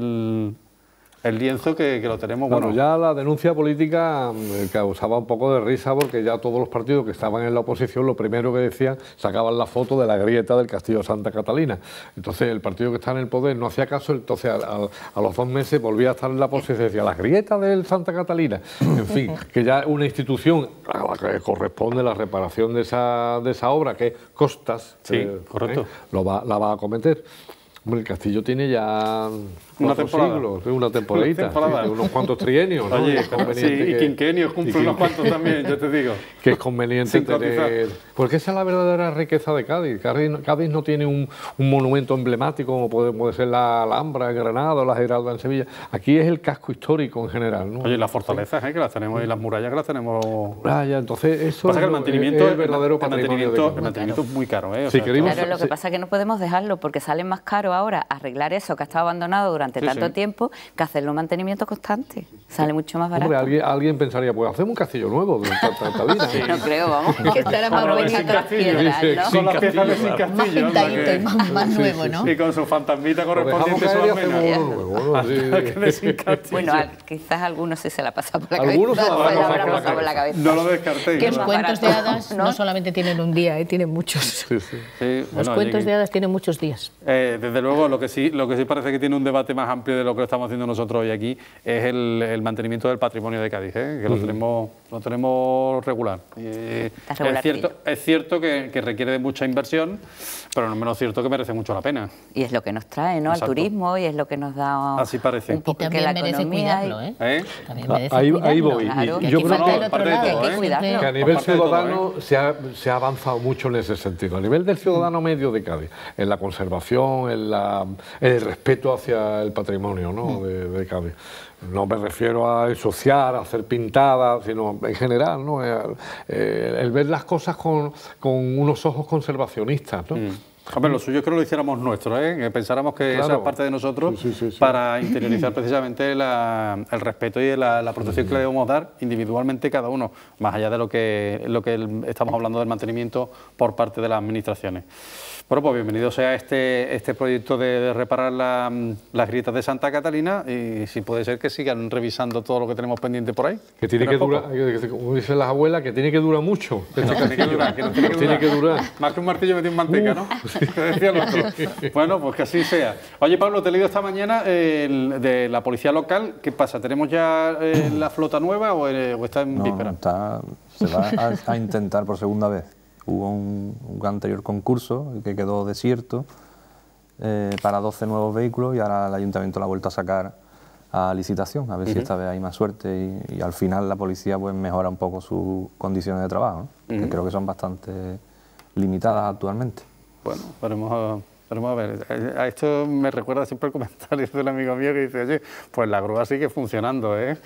el lienzo que lo tenemos. Bueno, Bueno, ya la denuncia política causaba un poco de risa porque ya todos los partidos que estaban en la oposición lo primero que decían, sacaban la foto de la grieta del Castillo de Santa Catalina. Entonces el partido que está en el poder no hacía caso, entonces a los 2 meses volvía a estar en la oposición y decía, la grieta del Santa Catalina. En fin, que ya una institución a la que corresponde la reparación de esa obra, que es Costas, Sí, correcto. la va a acometer. Hombre, el castillo tiene ya Una 4 temporada. siglos, una temporadita, Una temporada. sí, de unos cuantos trienios, ¿no? oye, Es conveniente sí, y que- quinquenios cumple unos cuantos también, yo te digo. que es conveniente Sin tener... cotizar. Porque esa es la verdadera riqueza de Cádiz. Cádiz no tiene un monumento emblemático como puede ser la Alhambra en Granada o la Giralda en Sevilla. Aquí es el casco histórico en general, ¿no? Oye, las fortalezas, que las tenemos, y las murallas que las tenemos... Ya, entonces eso Pasa que el es mantenimiento, el verdadero patrimonio de Cádiz. el mantenimiento es muy caro, O Si sea, queremos- Claro, lo que pasa es que no podemos dejarlo porque sale más caro ahora arreglar eso que ha estado abandonado durante Sí, tanto sí. tiempo que hacerlo un mantenimiento constante. Sale mucho más barato. Hombre, alguien pensaría, pues hacemos un castillo nuevo de tanta vida. No creo, vamos. Que estará más Bueno, bonito sin todas las castillo, piedras, sí, ¿no? Con las piezas de sin Más castillo, o sea pintadito y más nuevo, ¿no? y con su fantasmita Lo dejamos correspondiente caer y su hacemos almena. uno nuevo, ¿no? Sí. De sin castillo. Bueno, quizás algunos sí se la pasa por la Algunos cabeza. se la Se pasan habrá por la pasado por la cabeza. No lo descartéis. Que Los más cuentos de barato, hadas ¿no? no solamente tienen un día, tienen muchos. Sí, sí. Sí, Los bueno, cuentos oye, de hadas tienen muchos días. desde luego, lo que sí parece que tiene un debate más amplio de lo que estamos haciendo nosotros hoy aquí es el mantenimiento del patrimonio de Cádiz, que lo tenemos regular. Está regular, Es cierto que requiere de mucha inversión, pero no es menos cierto que merece mucho la pena. Y es lo que nos trae, ¿no? Exacto. Al turismo y es lo que nos da Así parece. un Y poco que también la merece economía... cuidarlo, ¿eh? ¿Eh? También merece Ahí cuidarlo. voy. Claro. Que Yo aquí creo falta que- el otro aparte de lado, todo, hay que cuidarlo. siempre. que a nivel Aparte de todo, ciudadano se ha avanzado mucho en ese sentido. A nivel del ciudadano medio de Cádiz, en la conservación, en el respeto hacia el patrimonio, ¿no? de Cádiz. No me refiero a ensuciar, a hacer pintadas, sino en general, ¿no? El ver las cosas con unos ojos conservacionistas, ¿no? Hombre, lo suyo es que lo hiciéramos nuestro, que pensáramos que Claro. esa es parte de nosotros Sí. para interiorizar precisamente el respeto y la protección que le debemos dar individualmente cada uno, más allá de lo que estamos hablando del mantenimiento por parte de las administraciones. Bueno, pues bienvenido sea este proyecto de reparar las grietas de Santa Catalina y si puede ser que sigan revisando todo lo que tenemos pendiente por ahí. Que tiene no que es poco. durar, como dicen las abuelas, que tiene que durar mucho. Que no tiene que durar, que no Tiene que durar. Más que un martillo metido en manteca, ¿no? Que decía el otro. Bueno, pues que así sea. Oye, Pablo, te he leído esta mañana de la policía local. ¿Qué pasa? ¿Tenemos ya la flota nueva o está en víspera? Se va a intentar por segunda vez. Hubo un anterior concurso que quedó desierto para 12 nuevos vehículos y ahora el ayuntamiento lo ha vuelto a sacar a licitación, a ver si esta vez hay más suerte y al final la policía pues mejora un poco sus condiciones de trabajo, ¿no? Que creo que son bastante limitadas actualmente. Bueno, veremos a ver. A esto me recuerda siempre el comentario del amigo mío que dice, oye, pues la grúa sigue funcionando, ¿eh?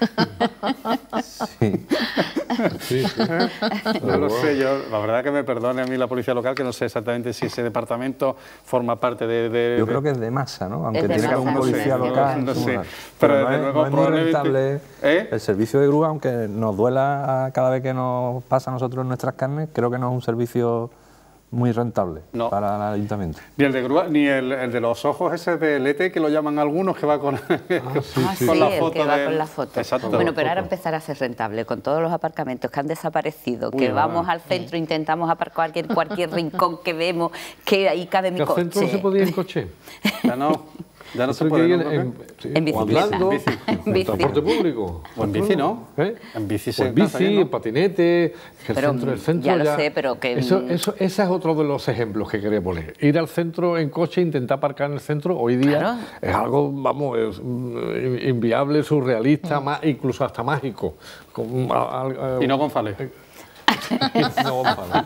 Sí. Sí. No lo sé, la verdad que me perdone a mí la policía local, que no sé exactamente si ese departamento forma parte Yo creo que es de masa, ¿no? Aunque Es de tiene que haber un masa, policía sí. local. No sé, pero pero no desde es, luego no es muy probablemente- rentable. ¿Eh? El servicio de grúa, aunque nos duela cada vez que nos pasa a nosotros en nuestras carnes, creo que no es un servicio muy rentable para el ayuntamiento. Ni el de grúa, ni el de los ojos ese de Lete, que lo llaman algunos, que va con, con la foto. Que va con la foto. Exacto. Bueno, pero ahora empezará a ser rentable con todos los aparcamientos que han desaparecido, que vamos al centro, intentamos aparcar en cualquier rincón que vemos, que ahí cabe mi coche. ¿Al centro no se podía ir en coche? Ya no. Ya no se puede ir en bicicleta. En transporte público. O en bici, ¿no? ¿Eh? En bici o en bici, en patinete, el centro ya lo sé, pero que... Ese es otro de los ejemplos que quería poner. Ir al centro en coche, intentar aparcar en el centro, hoy día es algo, vamos, es inviable, surrealista, incluso hasta mágico. Y no González. No González.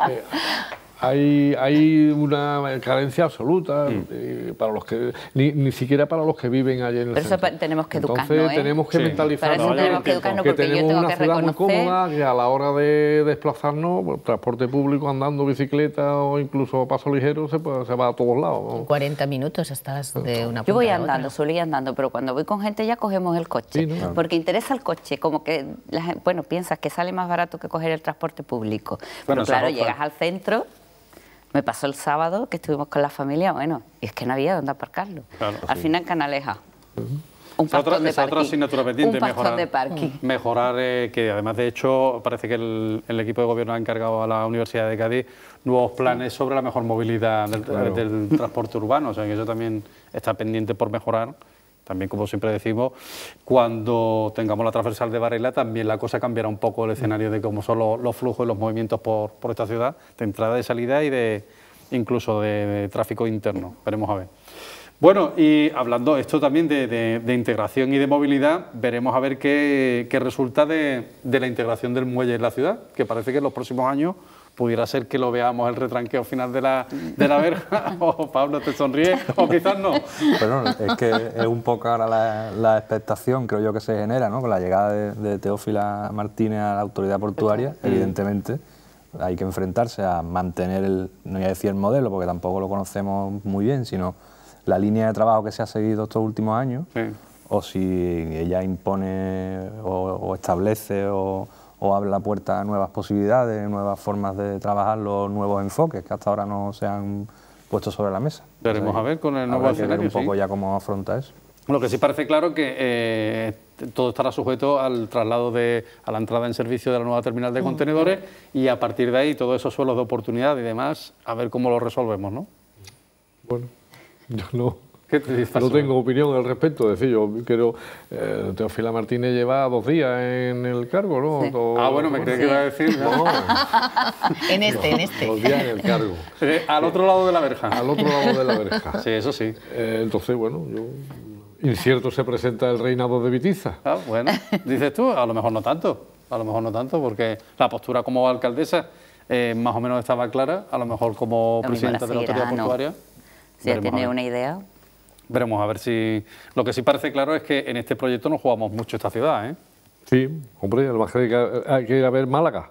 Hay una carencia absoluta para los que ni siquiera para los que viven allí en el centro. Pero eso tenemos que educarnos. Entonces tenemos que mentalizarnos. Para eso tenemos que educarnos, que porque tenemos yo tengo una que ciudad muy reconocer... cómoda, que a la hora de desplazarnos, pues, transporte público, andando, bicicleta o incluso a paso ligero, se va a todos lados. En 40 minutos estás de una punta Yo voy a andando, otra. suelo ir andando, pero cuando voy con gente ya cogemos el coche, porque interesa el coche, como que, bueno, piensas que sale más barato que coger el transporte público. Pero claro, llegas al centro... Me pasó el sábado que estuvimos con la familia, bueno, y es que no había dónde aparcarlo. Claro, al final Canaleja. Un pastón de parking. Otra asignatura pendiente, un pastón de parking. Mejorar, que además de hecho parece que el equipo de gobierno ha encargado a la Universidad de Cádiz nuevos planes sobre la mejor movilidad del transporte urbano, o sea que eso también está pendiente por mejorar. También, como siempre decimos, cuando tengamos la transversal de Varela, también la cosa cambiará un poco el escenario de cómo son los flujos y los movimientos por esta ciudad, de entrada y salida y incluso de tráfico interno. Veremos a ver. Bueno, y hablando esto también de integración y de movilidad, veremos a ver qué resulta de la integración del muelle en la ciudad, que parece que en los próximos años pudiera ser que lo veamos el retranqueo final de la verja, o Pablo te sonríe, o quizás no. Bueno, es que es un poco ahora la expectación, creo yo, que se genera, ¿no? Con la llegada de Teófila Martínez a la autoridad portuaria, evidentemente hay que enfrentarse a mantener no voy a decir el modelo, porque tampoco lo conocemos muy bien, sino la línea de trabajo que se ha seguido estos últimos años, o si ella impone o establece o abre la puerta a nuevas posibilidades, nuevas formas de trabajar, los nuevos enfoques que hasta ahora no se han puesto sobre la mesa. Veremos a ver con el nuevo escenario. Ver un poco ya cómo afronta eso. Lo que sí parece claro que todo estará sujeto al traslado a la entrada en servicio de la nueva terminal de contenedores y a partir de ahí todos esos suelos de oportunidad y demás, a ver cómo lo resolvemos, ¿no? Bueno, yo no... No tengo opinión al respecto, es decir, yo quiero... Teófila Martínez lleva 2 días en el cargo, ¿no? Sí. Bueno, me creía que iba a decir... No. en este. 2 días en el cargo. Al otro lado de la verja. Al otro lado de la verja. Sí, eso sí. Entonces, bueno, incierto se presenta el reinado de Vitiza. Bueno, dices tú, a lo mejor no tanto, porque la postura como alcaldesa más o menos estaba clara, a lo mejor como presidenta de la autoridad portuaria. Si ya tiene una idea... Veremos a ver si... Lo que sí parece claro es que en este proyecto no jugamos mucho esta ciudad, ¿eh? Sí, hombre, además hay que ir a ver Málaga.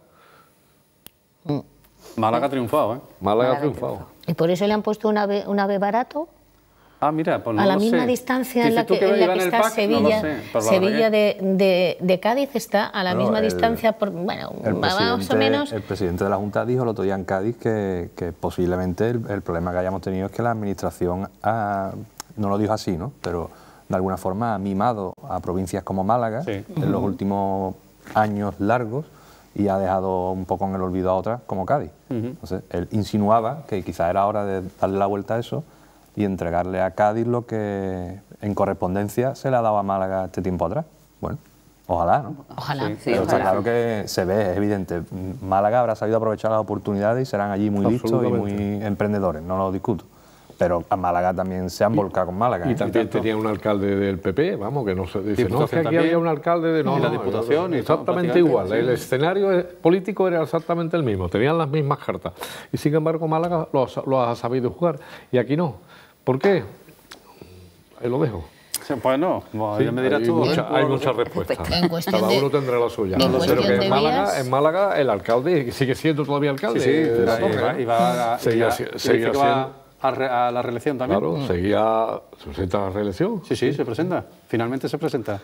Málaga ha triunfado, ¿eh? Málaga ha triunfado. ¿Y por eso le han puesto un ave barato? Ah, mira, pues no a la lo misma sé. distancia en la que está Sevilla. Sevilla de Cádiz está a la misma distancia, más o menos. El presidente de la Junta dijo el otro día en Cádiz que posiblemente el problema que hayamos tenido es que la Administración no lo dijo así, ¿no? Pero de alguna forma ha mimado a provincias como Málaga en los últimos años largos y ha dejado un poco en el olvido a otras como Cádiz. Entonces, él insinuaba que quizás era hora de darle la vuelta a eso y entregarle a Cádiz lo que en correspondencia se le ha dado a Málaga este tiempo atrás. Bueno, ojalá, ¿no? Ojalá, sí, pero está claro que se ve, es evidente. Málaga habrá sabido aprovechar las oportunidades y serán allí muy listos y muy emprendedores, no lo discuto. Pero a Málaga también se han volcado con Málaga. Y también tenía un alcalde del PP, vamos, que no se dice, no, es que aquí había un alcalde de... No, la Diputación. Exactamente igual, el escenario político era exactamente el mismo, tenían las mismas cartas. Y sin embargo Málaga lo ha sabido jugar, y aquí no. ¿Por qué? Ahí lo dejo. Pues no, ya me dirás tú. Hay muchas respuestas. Cada uno tendrá la suya. Pero que en Málaga el alcalde sigue siendo todavía alcalde. Sí, seguía siendo... A la reelección también. Claro, ¿se presenta a la reelección? Sí, se presenta. Finalmente se presenta.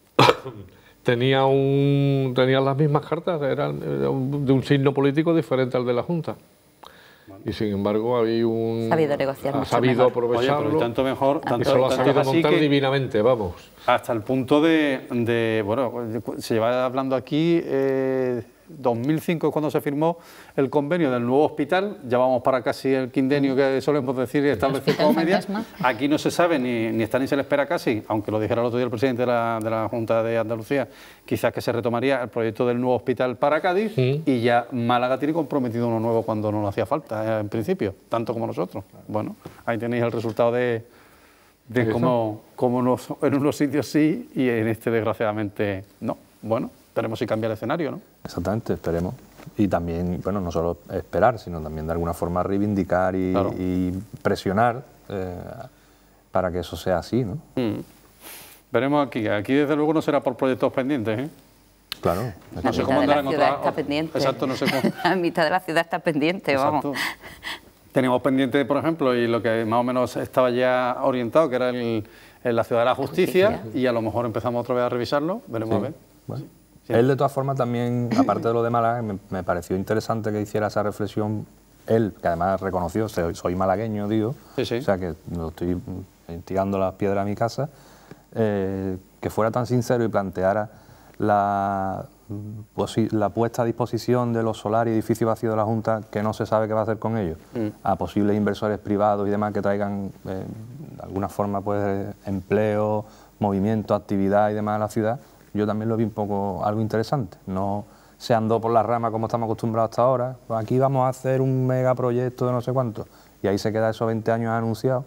Tenía las mismas cartas, era de un signo político diferente al de la Junta. y sin embargo hay un... Sabido negociar ha sabido aprovecharlo. Oye, pero tanto mejor, y se lo ha sabido montar divinamente, vamos. Hasta el punto bueno, se lleva hablando aquí, 2005 es cuando se firmó el convenio del nuevo hospital, ya vamos para casi el quindenio que solemos decir establecer como media. Aquí no se sabe ni está ni se le espera casi, aunque lo dijera el otro día el presidente de la Junta de Andalucía, quizás que se retomaría el proyecto del nuevo hospital para Cádiz, y ya Málaga tiene comprometido uno nuevo cuando no lo hacía falta, en principio, tanto como nosotros. Bueno, ahí tenéis el resultado de cómo en unos sitios sí y en este desgraciadamente no. Bueno, esperemos si cambia el escenario, ¿no? Exactamente, esperemos. Y también, bueno, no solo esperar, sino también de alguna forma reivindicar y presionar para que eso sea así, ¿no? Veremos aquí desde luego no será por proyectos pendientes, ¿eh? Claro. No sé cómo andarán en otras... Está pendiente. Exacto, no sé cómo... La mitad de la ciudad está pendiente, Exacto. Vamos. Tenemos pendiente, por ejemplo, y lo que más o menos estaba ya orientado, que era la Ciudad de la Justicia, y a lo mejor empezamos otra vez a revisarlo, veremos a ver. Bueno. Sí. Él, de todas formas, también, aparte de lo de Málaga, me pareció interesante que hiciera esa reflexión, él, que además reconoció, soy malagueño, digo, o sea que no estoy tirando las piedras a mi casa, que fuera tan sincero y planteara la puesta a disposición de los solares y edificios vacíos de la Junta, que no se sabe qué va a hacer con ellos, a posibles inversores privados y demás que traigan de alguna forma pues empleo, movimiento, actividad y demás a la ciudad. Yo también lo vi un poco algo interesante, no se andó por la rama como estamos acostumbrados hasta ahora, pues aquí vamos a hacer un megaproyecto de no sé cuánto, y ahí se queda esos 20 años anunciados,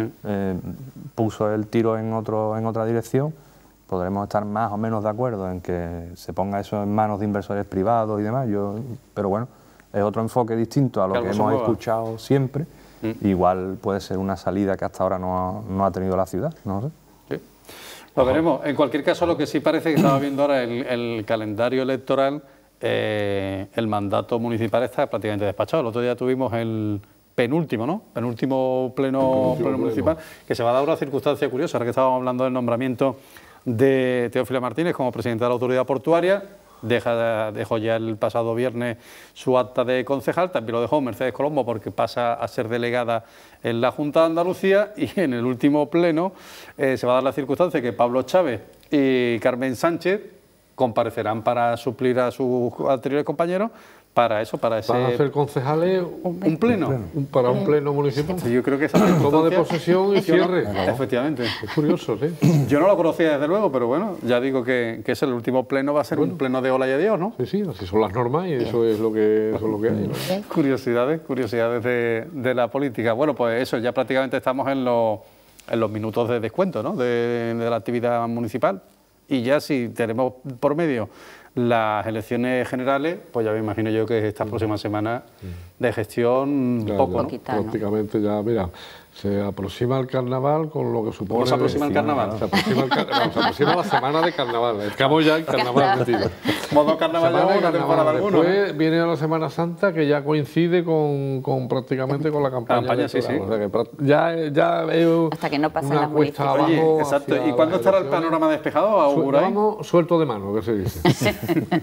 puso el tiro en otra dirección. Podremos estar más o menos de acuerdo en que se ponga eso en manos de inversores privados y demás, pero bueno, es otro enfoque distinto a lo que hemos escuchado siempre, igual puede ser una salida que hasta ahora no ha tenido la ciudad, no sé. Lo veremos. En cualquier caso, lo que sí parece que estaba viendo ahora el calendario electoral, el mandato municipal está prácticamente despachado. El otro día tuvimos el penúltimo, ¿no? Penúltimo pleno municipal, que se va a dar una circunstancia curiosa, ahora que estábamos hablando del nombramiento de Teófila Martínez como presidente de la autoridad portuaria. Dejó ya el pasado viernes su acta de concejal, también lo dejó Mercedes Colombo porque pasa a ser delegada en la Junta de Andalucía, y en el último pleno se va a dar la circunstancia que Pablo Chávez y Carmen Sánchez comparecerán para suplir a sus anteriores compañeros para ese... ¿Van a ser concejales un pleno? Para un pleno municipal. Sí, yo creo que esa toma de posesión y cierre. Efectivamente. Es curioso, ¿sí? Yo no lo conocía desde luego, pero bueno, ya digo que es el último pleno, va a ser un pleno de hola y adiós, ¿no? Sí, así son las normas y eso es lo que hay, ¿no? Curiosidades de la política. Bueno, pues eso, ya prácticamente estamos en los minutos de descuento, ¿no? de la actividad municipal. Y ya si tenemos por medio las elecciones generales, pues ya me imagino yo que esta próxima semana de gestión poco, ¿no? Prácticamente ya, mira, se aproxima el carnaval con lo que supone... ¿Cómo se aproxima el carnaval? Se aproxima la semana de carnaval. Estamos ya en carnaval metido. Modo carnaval ya una temporada alguna. Después viene la Semana Santa, que ya coincide prácticamente con la campaña sí. O sea que ya veo hasta que no pasen una las cuesta abajo. Oye, exacto. ¿Y cuándo estará el panorama despejado? Vamos suelto de mano, que se dice.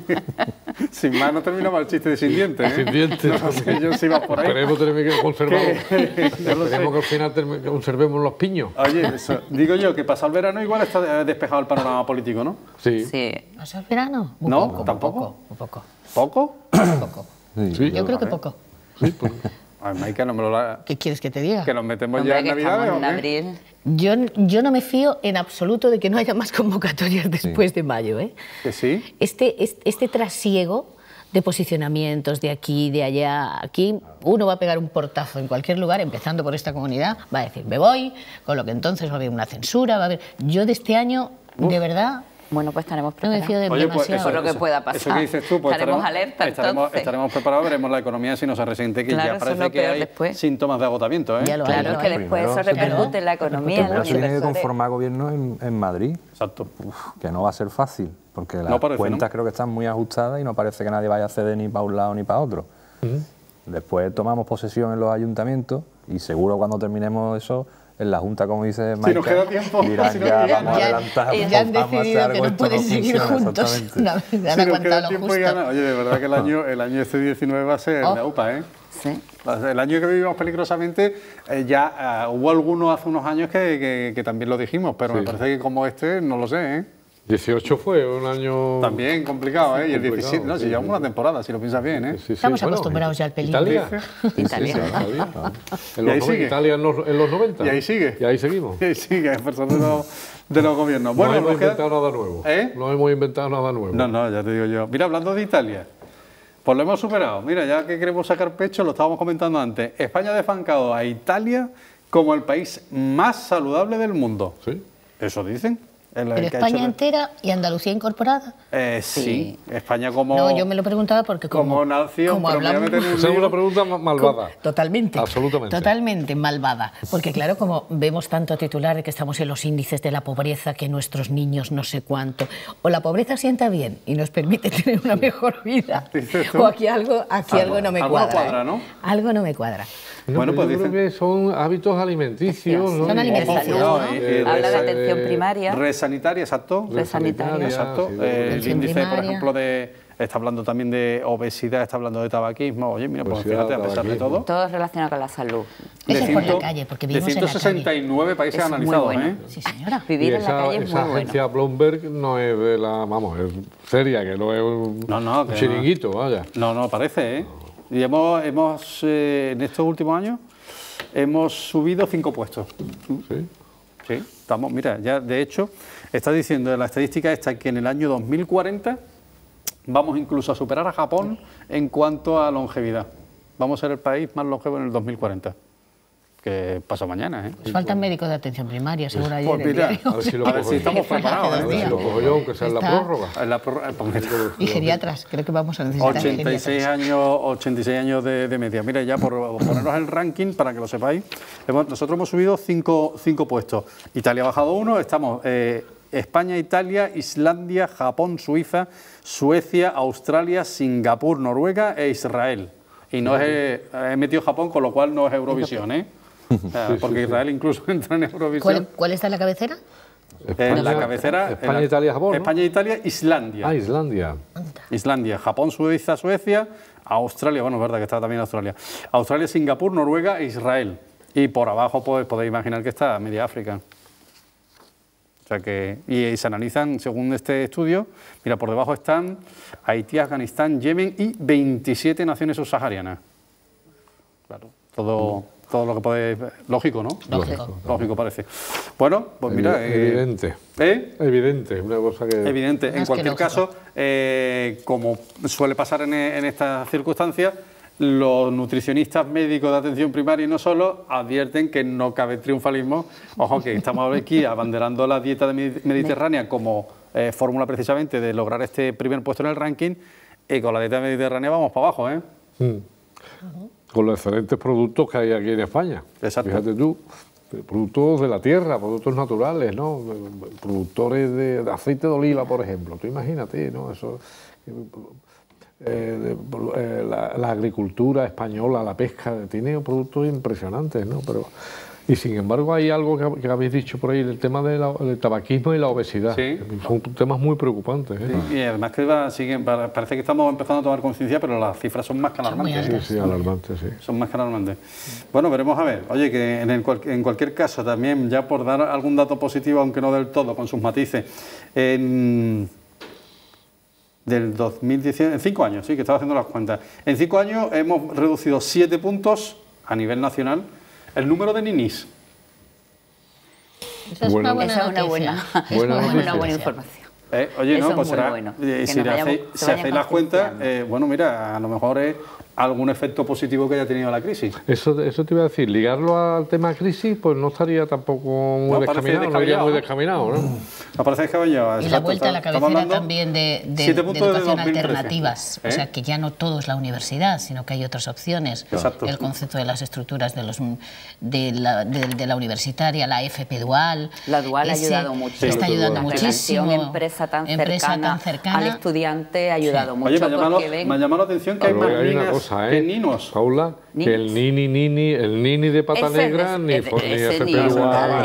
Sin mano terminamos el chiste de sin dientes, ¿eh? Sin dientes. No sé yo si va por ahí. Esperemos que conservamos. Esperemos que al final conservemos los piños. Oye, eso, digo yo que pasado el verano igual está despejado el panorama político, ¿no? Sí. ¿Pasado el verano? No, poco, tampoco. Muy poco. ¿Poco? Poco. Sí. Yo creo que poco. Sí, pues. Ay, Maika, no me lo... ¿Qué quieres que te diga? Que nos metemos Hombre, ya en que Navidades, estamos ¿o en qué? abril. Yo no me fío en absoluto de que no haya más convocatorias después de mayo, ¿eh? ¿Que sí? Este trasiego de posicionamientos de aquí, de allá, aquí uno va a pegar un portazo en cualquier lugar, empezando por esta comunidad, va a decir me voy, con lo que entonces va a haber una censura, va a haber... Yo de este año, de verdad... Bueno, pues estaremos No me preparados. fío de Oye, pues demasiado. Por lo que pueda pasar. Eso que dices tú, pues estaremos alerta, entonces. estaremos preparados, veremos la economía si nos resiente, que Claro, ya eso parece es lo que peor hay después. síntomas de agotamiento, ¿eh? Ya lo hay, Claro, lo que hay. después eso Primero, repercute en la economía. Primero los se tiene que inversores. conformar gobierno en Madrid, Exacto. que no va a ser fácil, porque las No parece, cuentas ¿no? creo que están muy ajustadas y no parece que nadie vaya a ceder ni para un lado ni para otro. Después tomamos posesión en los ayuntamientos y seguro cuando terminemos eso en la Junta, como dice Si Maika, nos queda tiempo, dirán, si no ya queda vamos a ya- adelantar, ya han vamos a hacer decidido algo, que no esto pueden seguir funciona, juntos. exactamente. No, han Si nos aguantado queda lo tiempo y justo. gana. Oye, de verdad que el año este 19 va a ser Oh. de UPA, ¿eh? Sí. El año que vivimos peligrosamente, hubo algunos hace unos años que también lo dijimos, pero me parece que como este, no lo sé, ¿eh? 18 fue un año... También complicado, ¿eh? Y el complicado, 17, no, si sí, llevamos una temporada, si lo piensas bien, ¿eh? Sí, sí, Estamos bueno, acostumbrados ya al peligro. Italia. Italia. Sí, Italia. Y ahí sigue. Italia en los 90. Y ahí sigue. Y ahí seguimos. Sí, que es persona de los gobiernos. Bueno, no hemos nos queda- inventado nada nuevo. ¿Eh? No hemos inventado nada nuevo. No, ya te digo yo. Mira, hablando de Italia, pues lo hemos superado. Mira, ya que queremos sacar pecho, lo estábamos comentando antes. España ha desbancado a Italia como el país más saludable del mundo. Sí. Eso dicen. Pero España entera y Andalucía incorporada. Sí, España como... No, yo me lo preguntaba porque como nación, como pero me voy a hablamos... meter en un Esa es lío. una pregunta malvada. Totalmente. Absolutamente. Totalmente malvada. Porque claro, como vemos tanto titular de que estamos en los índices de la pobreza, que nuestros niños no sé cuánto, o la pobreza sienta bien y nos permite tener una mejor vida, ¿Dices tú? o aquí algo no me algo cuadra. cuadra, ¿eh? ¿no? Algo no me cuadra. No, Bueno, pero pues yo creo dicen- que son hábitos alimenticios, ¿no? Son alimenticios, Cuidado, ¿no? Habla de atención primaria. Red sanitaria, exacto. Red sanitaria. Exacto. sí, El atención índice, por primaria. ejemplo, está hablando también de obesidad, está hablando de tabaquismo. Oye, mira, pues Obesidad, fíjate, a pesar de tabaquismo. todo. Todo relacionado con la salud. Eso es por la 100 calle, porque de vivimos en la calle. 169 países Es muy analizados, bueno. ¿eh? Sí, señora. Vivir Y en la calle es esa muy agencia bueno. Bloomberg no es de la, vamos, es seria, que no es un, No, que un chiringuito, vaya. No, parece, ¿eh? Y hemos en estos últimos años, hemos subido 5 puestos. Sí. Sí, estamos, mira, ya de hecho, está diciendo la estadística esta que en el año 2040 vamos incluso a superar a Japón en cuanto a longevidad. Vamos a ser el país más longevo en el 2040. Que pasa mañana, ¿eh? Nos faltan médicos de atención primaria, seguro ayer Pues en el mira, diario. A ver si lo A ver cojo si yo. estamos preparados, Hace A dos ver si días. lo cojo yo, aunque sea en la Está- prórroga. En la pues mira, Y geriatras, creo que vamos a necesitar 86 años de media. Mira, ya por ponernos el ranking, para que lo sepáis, nosotros hemos subido 5 puestos. Italia ha bajado 1, estamos España, Italia, Islandia, Japón, Suiza, Suecia, Australia, Singapur, Noruega e Israel. Y no he metido Japón, con lo cual no es Eurovisión, ¿eh? O sea, porque Israel incluso entra en Eurovisión. ¿Cuál está en la cabecera? En la cabecera. España, Italia, Japón, ¿no? España, Italia, Islandia. Ah, Islandia. Islandia, Japón, Suiza, Suecia, Australia, bueno, es verdad que está también Australia. Australia, Singapur, Noruega e Israel. Y por abajo, pues podéis imaginar que está media África. O sea que, y se analizan, según este estudio, mira, por debajo están Haití, Afganistán, Yemen y 27 naciones subsaharianas. Claro, todo lo que podéis... Lógico, ¿no? Lógico. Lógico parece. Bueno, pues mira... Evidente. Evidente, una cosa que... Evidente. En Más cualquier que lógico. caso, como suele pasar en estas circunstancias, los nutricionistas médicos de atención primaria y no solo advierten que no cabe triunfalismo. Ojo, que estamos aquí abanderando la dieta mediterránea como fórmula precisamente de lograr este primer puesto en el ranking, y con la dieta mediterránea vamos para abajo, ¿eh? Con los excelentes productos que hay aquí en España. Exacto. Fíjate tú, productos de la tierra, productos naturales, ¿no? Productores de aceite de oliva, por ejemplo. Tú imagínate, ¿no? Eso, la agricultura española, la pesca, tiene productos impresionantes, ¿no? Y sin embargo hay algo que habéis dicho por ahí, el tema del tabaquismo y la obesidad. Sí. Son temas muy preocupantes, ¿eh? Y además que parece que estamos empezando a tomar conciencia, pero las cifras son más que Son muy alarmantes. altas. Sí, alarmantes, sí. Son más que alarmantes. Bueno, veremos a ver. Oye, que en cualquier caso, también, ya por dar algún dato positivo, aunque no del todo, con sus matices, del 2019, en 5 años, sí, que estaba haciendo las cuentas. En 5 años hemos reducido 7 puntos a nivel nacional el número de ninis. Esa es Bueno, una buena Esa es una noticia. buena Es una buena noticia. información. Oye, Eso no, pues es muy será, bueno, si que nos si vayan hacéis las cuentas, concienciando. bueno, mira, a lo mejor es algún efecto positivo que haya tenido la crisis. Eso te iba a decir, ligarlo al tema crisis, pues no estaría tampoco muy No, parece descaminado, no iría muy descabellado, descaminado, ¿no? Me parece que vaya. Y la vuelta a la cabecera también de 7 puntos de educación 2013. alternativas. O ¿Eh? sea, que ya no todo es la universidad, sino que hay otras opciones. Exacto. El concepto de las estructuras de la universitaria, la FP dual. La dual ha ayudado mucho. Está Sí, ayudando la muchísimo. Relación empresa tan cercana al estudiante ha ayudado mucho. Oye, me ha porque llamado la atención que hay Pero más hay una ninas cosa, que ninos. Paula, que el nini de pata negra, ni ese nada.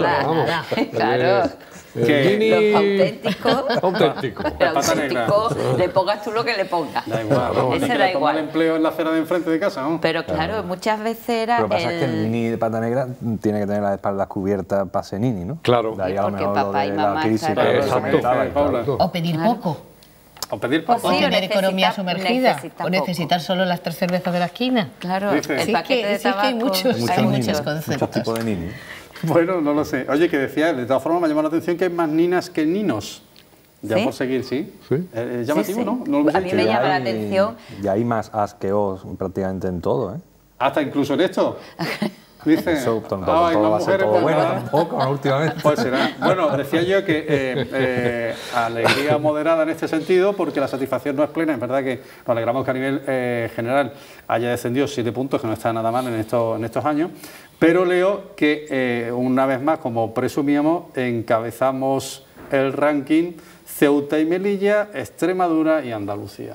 Claro. Que los auténticos, pata negra. le pongas tú lo que le pongas. Da igual, no, ese ni que da le ponga igual. el empleo en la acera de enfrente de casa, ¿no? Pero claro, muchas veces era Lo que pasa es que el nini de pata negra tiene que tener las espaldas cubiertas para ser nini, ¿no? Claro. De ahí a lo Porque mejor lo papá y de mamá la crisis están- que Exacto. comentaba y tal. Paula. O pedir poco. O pedir Pues poco. O sí, tener economía necesita sumergida. O poco. necesitar solo las 3 cervezas de la esquina. Claro, Dice. el Sí, paquete de sí, es que hay tabaco. muchos, Muchos hay ninis, muchos muchos conceptos. tipos de nini. Bueno, no lo sé. Oye, que decía, de todas formas me llamó la atención que hay más ninas que ninos. Ya ¿Sí? por seguir, sí. Sí. Llamativo, Sí, sí. ¿no? No lo A mí me llama la atención. Y hay más as que os prácticamente en todo, ¿eh? Hasta incluso en esto. Dice, Eso tampoco hay todo más va a ser mujeres, todo bueno, ¿verdad? tampoco, ¿no? Últimamente. Pues será. Bueno, decía yo que alegría moderada en este sentido, porque la satisfacción no es plena. Es verdad que nos alegramos que a nivel general haya descendido 7 puntos, que no está nada mal en estos años. Pero leo que, una vez más, como presumíamos, encabezamos el ranking Ceuta y Melilla, Extremadura y Andalucía.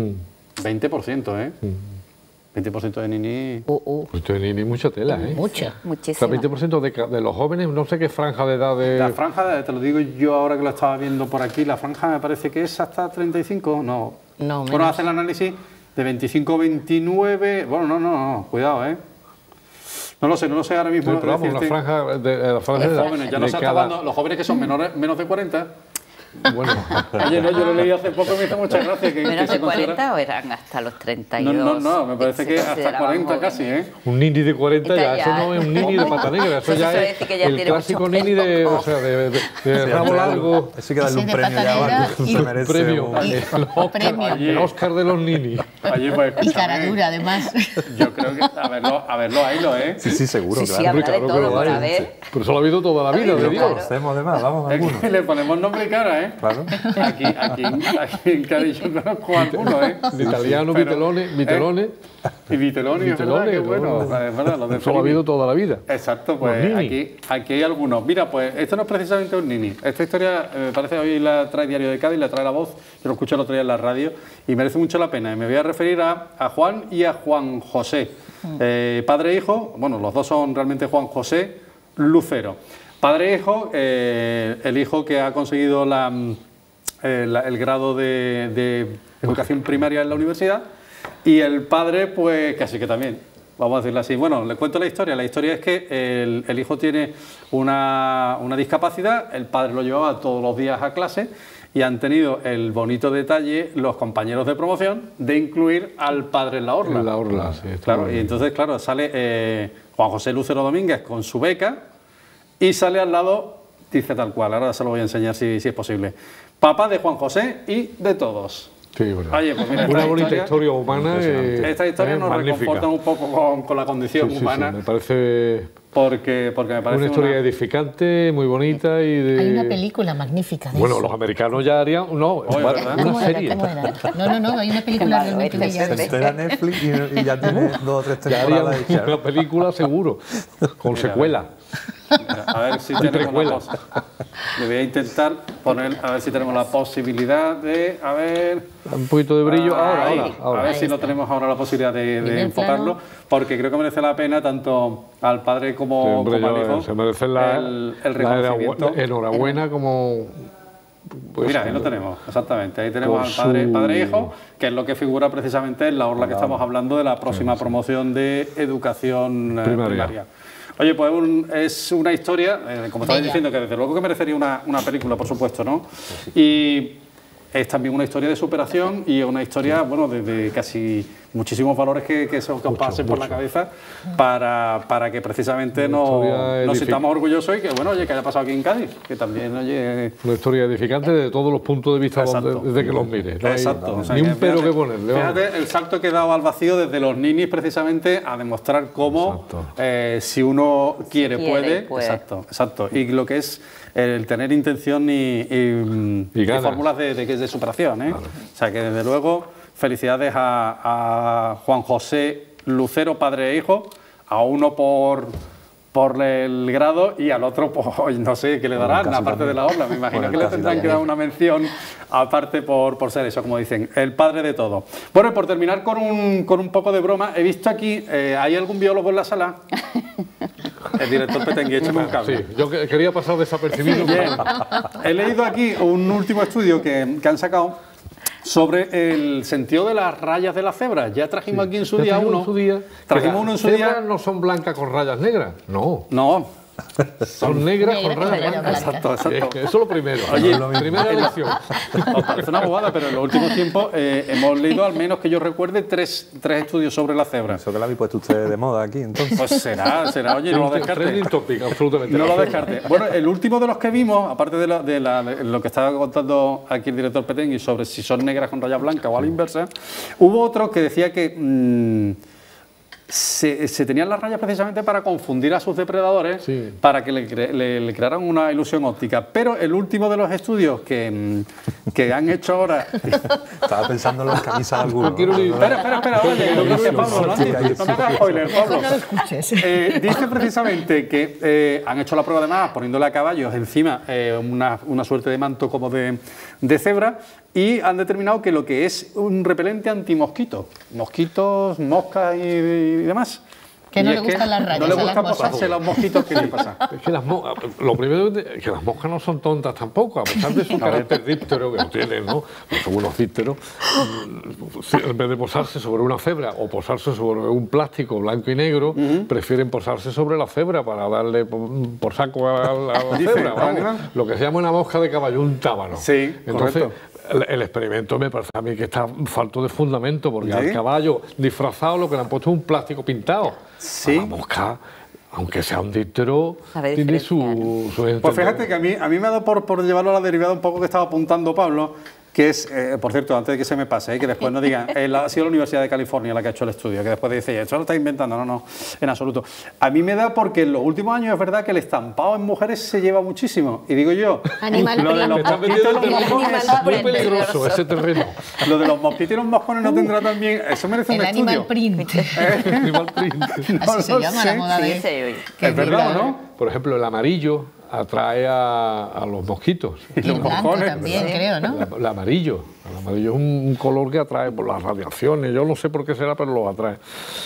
20%, ¿eh? 20% de nini. Pues esto de nini mucha tela, ¿eh? Mucha. O sea, Muchísimo. 20% de los jóvenes, no sé qué franja de edad de... La franja, te lo digo yo ahora que lo estaba viendo por aquí, la franja me parece que es hasta 35, no. No, Bueno, menos. hace el análisis de 25, 29, bueno, no, cuidado, ¿eh? No lo sé ahora mismo. Sí, pero vamos, la decirte- franja de los jóvenes, ya no sé hasta cuándo, los jóvenes que son menos de 40. Bueno, Ayer no, yo lo leí hace poco y me hizo mucha gracia. ¿Menos se de 40 considera- o eran hasta los 32? No, me parece Se que hasta consideraban 40 casi, jóvenes. ¿eh? un nini de 40 ya, Está eso ya, no es un nini de pata negra, eso Eso ya quiere es decir que ya el tiene clásico mucho nini de, o sea, de rabo largo, Eso hay que darle Ese un de premio pata ya, negra Marco, y- se merece premio, un- Y premio. el Oscar de los ninis. Allí, pues, Y escúchame, cara dura, además. Yo creo que, a verlo, haylo, ¿eh? Sí, sí, seguro, Sí, sí, claro. habla de Claro que todo, lo por hay. haber. Pero eso lo ha habido toda la vida, Lo de Dios. conocemos además, vamos, Es algunos. que le ponemos nombre y cara, ¿eh? Claro. Aquí en Cádiz yo conozco a algunos, ¿eh? De italiano, Pero, Vitelone, Y Viteloni, es verdad, Vitelone, que bueno, todo. es verdad, los de eso lo ha habido toda la vida. Exacto, pues Los nini. aquí hay algunos. Mira, pues esto no es precisamente un nini. Esta historia, me parece, hoy la trae Diario de Cádiz, la trae La Voz, yo lo escuché el otro día en la radio y merece mucho la pena. Y me voy a referir a Juan y a Juan José. Padre e hijo, bueno, los dos son realmente Juan José Lucero. Padre e hijo, el hijo que ha conseguido el grado de educación primaria en la universidad y el padre, pues casi que también. Vamos a decirlo así. Bueno, les cuento la historia. La historia es que el hijo tiene una discapacidad, el padre lo llevaba todos los días a clase y han tenido el bonito detalle los compañeros de promoción de incluir al padre en la orla. En la orla, sí. está Claro, muy y bien. entonces, claro, sale Juan José Lucero Domínguez con su beca y sale al lado, dice tal cual, ahora se lo voy a enseñar si es posible. Papá de Juan José y de todos. Sí, verdad. Oye, pues mira, Una esta bonita historia humana. Esta historia nos magnífica. reconforta un poco con la condición Sí, sí, sí, humana, me parece porque me parece una historia edificante, muy bonita y de... Hay una película magnífica de Bueno, eso. los americanos ya harían... No, ¿verdad? una ¿Cómo era? serie. ¿Cómo era? No, hay una película Qué malo, realmente este bella. se Se entera Netflix y ya tiene 2 o 3 Ya temporadas harían hechas. una película seguro, con secuela. Mira, a ver si tenemos le voy a intentar poner, a ver si tenemos la posibilidad de, a ver... Un poquito de brillo. Ahí, Ahora. A ver Ahí si lo está. tenemos ahora la posibilidad de Primer enfocarlo, porque creo que merece la pena tanto al padre como, Hombre, como al hijo se merece la el reconocimiento. enhorabuena como... pues, Mira, ahí lo tenemos, exactamente. Ahí tenemos por al padre, su- padre e hijo, que es lo que figura precisamente en la orla que estamos hablando de la próxima promoción de educación primaria. Oye, pues es una historia, como estaba Bella. diciendo, que desde luego que merecería una película, por supuesto, ¿no? Y es también una historia de superación y una historia, bueno, de casi muchísimos valores que os pasen por la cabeza para que precisamente Una historia nos sintamos orgullosos y que, bueno, oye, que haya pasado aquí en Cádiz, que también, oye... Una historia edificante desde todos los puntos de vista Exacto. desde que los mires. No hay Exacto. O sea, ni un que pero fíjate- que ponerle. vamos. Fíjate el salto que he dado al vacío desde los ninis precisamente a demostrar cómo si uno quiere, puede. Exacto. Y lo que es el tener intención y ganas. fórmulas de superación. O sea que desde luego felicidades a Juan José Lucero, padre e hijo, a uno por por el grado y al otro, pues no sé qué le darán, aparte de la obra. Me imagino que le tendrán que dar una mención aparte por ser eso, como dicen, el padre de todo. Bueno, y por terminar con un poco de broma, he visto aquí, ¿hay algún biólogo en la sala? El director Petengui, échame un cable. Sí, yo quería pasar desapercibido. Bien. He leído aquí un último estudio que han sacado sobre el sentido de las rayas de la cebra. Ya trajimos aquí en su día uno. Trajimos uno en su día. ¿Las cebras no son blancas con rayas negras? No. No. Son negras con rayas rayas blancas. Exacto, exacto. Eso es lo primero. Oye, primera lección. Os parece una bobada, pero en los últimos tiempos hemos leído, al menos que yo recuerde, tres estudios sobre la cebra. Eso que lo habéis puesto ustedes de moda aquí, entonces. Pues será, oye, no lo descarte. Trending topic, absolutamente. No lo descarte. Bueno, el último de los que vimos, aparte de lo que estaba contando aquí el director Petengui sobre si son negras con rayas blancas o a la inversa, hubo otro que decía que se tenían las rayas precisamente para confundir a sus depredadores, sí, para que le crearan una ilusión óptica. Pero el último de los estudios que han hecho ahora... Estaba pensando en las camisas de algunos. Espera, oye, no gracias, Pablo, no me hagas spoiler, Pablo. No lo escuches. Dice precisamente que han hecho la prueba además poniéndole a caballos encima una suerte de manto como de cebra, y han determinado que lo que es un repelente antimosquito, mosquitos, moscas y demás. Que no le gustan las rayas. No le gusta a las moscas. pasarse los mosquitos que le pasan. Es que lo primero es que las moscas no son tontas tampoco, a pesar de su carácter díptero que no tienen, ¿no? Pues son unos dípteros. En vez de posarse sobre una cebra o posarse sobre un plástico blanco y negro, prefieren posarse sobre la cebra para darle por saco a la cebra. Vamos. Lo que se llama una mosca de caballo, un tábano. Sí, entonces, correcto. El experimento me parece a mí que está falto de fundamento, porque al caballo disfrazado lo que le han puesto es un plástico pintado. Sí. A la mosca, aunque sea un díptero, Sabe tiene diferenciar. su Pues fíjate que a mí me ha dado por llevarlo a la derivada un poco que estaba apuntando Pablo, que es, por cierto, antes de que se me pase, que después no digan, ha sido la Universidad de California la que ha hecho el estudio, que después dice, eso lo está inventando, no, en absoluto. A mí me da porque en los últimos años es verdad que el estampado en mujeres se lleva muchísimo, y digo yo, Animal lo de los Estás mosquitos y los metiendo en moscones, terreno muy peligroso ese terreno. lo de los mosquitos y los moscones no tendrá también, eso merece un El estudio. animal print. Animal print. No Así se lo llama sé. la moda Sí, de... sí, que Es verdad, diga- ¿no? Por ejemplo, el amarillo atrae a los mosquitos. Y el los blanco moscones, también, creo, ¿no? El amarillo. El amarillo es un color que atrae por las radiaciones. Yo no sé por qué será, pero lo atrae.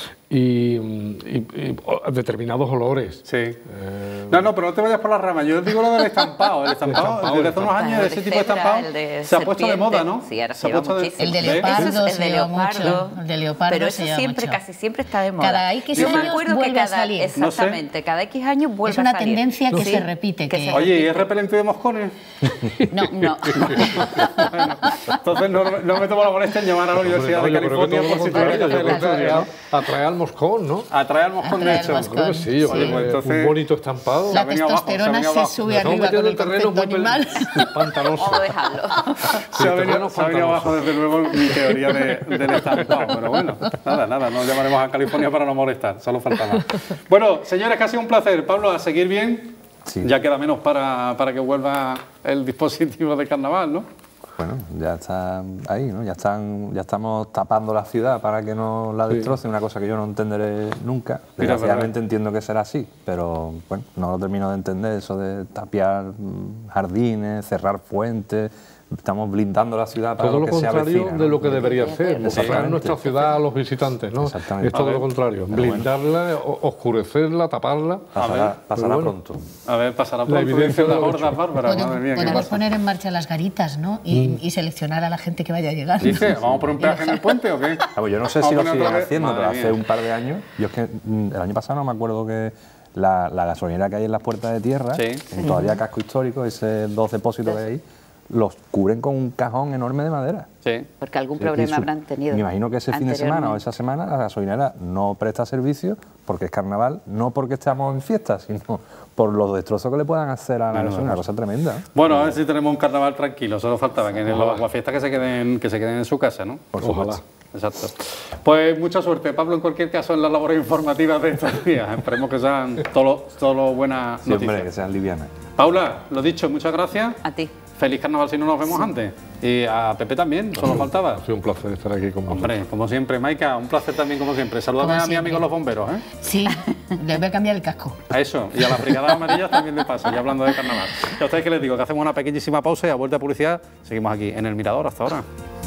Y determinados olores. Sí. No, pero no te vayas por las ramas. Yo digo lo del estampado. El estampado, desde hace unos años, ese tipo de estampado se ha puesto de moda, ¿no? Sí, ahora Se se ha lleva puesto muchísimo. El de ¿ves? leopardo Eso es se lleva mucho. El de leopardo pero se eso lleva siempre, mucho. casi siempre está de moda. Cada X Yo me años acuerdo que vuelve a cada, salir. exactamente, cada X años vuelve Es una a salir. tendencia que Sí, se repite, que- se Oye, ¿y repite. es repelente de moscones? No, No. Bueno, entonces no me tomo la molestia en llamar a la Universidad de California por si tuviera que hacer el estudio. Atrae al moscón, ¿no? Atrae al moscón, de Atrae al hecho. moscón. Creo que sí, yo Sí. creo que Entonces- un bonito estampado. la ha venido abajo, testosterona se ha se venido sube Estamos arriba con metiendo el en terreno concepto animal. pantanoso. Vamos a dejarlo. Se ha venido pantanoso. abajo, desde luego, mi teoría del estampado. Pero bueno, nada, no llamaremos a California para no molestar, solo faltaba. Bueno, señores, que ha sido un placer. Pablo, a seguir bien. Sí. Ya queda menos para que vuelva el dispositivo de carnaval, ¿no? Bueno, ya está ahí, ¿no? Ya estamos tapando la ciudad para que no la destroce, una cosa que yo no entenderé nunca. Mira, Desgraciadamente entiendo que será así, pero bueno, no lo termino de entender, eso de tapiar jardines, cerrar fuentes. Estamos blindando la ciudad para Todo lo lo que se contrario avecina, ¿no? de lo que debería ser, Exactamente. mostrar nuestra ciudad a los visitantes, ¿no? Exactamente. Es todo A ver. lo contrario, Pero bueno. blindarla, oscurecerla, taparla. Pasará Pero bueno. pronto. A ver, pasará La pronto, evidencia dicen las de lo hordas hecho. bárbaras. Madre mía, ¿qué Podemos pasa? poner en marcha las garitas, ¿no? Y seleccionar a la gente que vaya a llegar. Dice, ¿vamos por un peaje en el puente o qué? Yo no sé Vamos si a lo poner siguen otra vez. haciendo, Madre pero mía. hace un par de años, yo es que el año pasado no me acuerdo que la gasolinera que hay en las puertas de tierra, Sí. en todavía casco histórico, ese 2 depósitos que hay ahí, los cubren con un cajón enorme de madera. Sí. Porque algún Sí, problema y su- habrán tenido. Me imagino que ese fin de semana o esa semana la gasolinera no presta servicio porque es carnaval, no porque estamos en fiesta, sino por los destrozos que le puedan hacer a la gasolina, una cosa tremenda. ¿eh? Bueno, a ver si tenemos un carnaval tranquilo, solo faltaba que en los aguafiestas que se queden en su casa, ¿no? Por supuesto. Exacto. Pues mucha suerte, Pablo, en cualquier caso en las labores informativas de estos días. Esperemos que sean todo buenas Sí, hombre, noticias. que sean livianas. Paula, lo dicho, muchas gracias. A ti. feliz carnaval si no nos vemos antes. Y a Pepe también, solo faltaba. Ha sido un placer estar aquí con vosotros. Hombre, como siempre, Maika, un placer también como siempre. Saludame a mis amigos los bomberos, ¿eh? Sí, les voy a cambiar el casco. A eso, y a las brigadas amarillas también le pasa, ya hablando de carnaval. Y a ustedes que les digo que hacemos una pequeñísima pausa y a vuelta de publicidad seguimos aquí en El Mirador hasta ahora.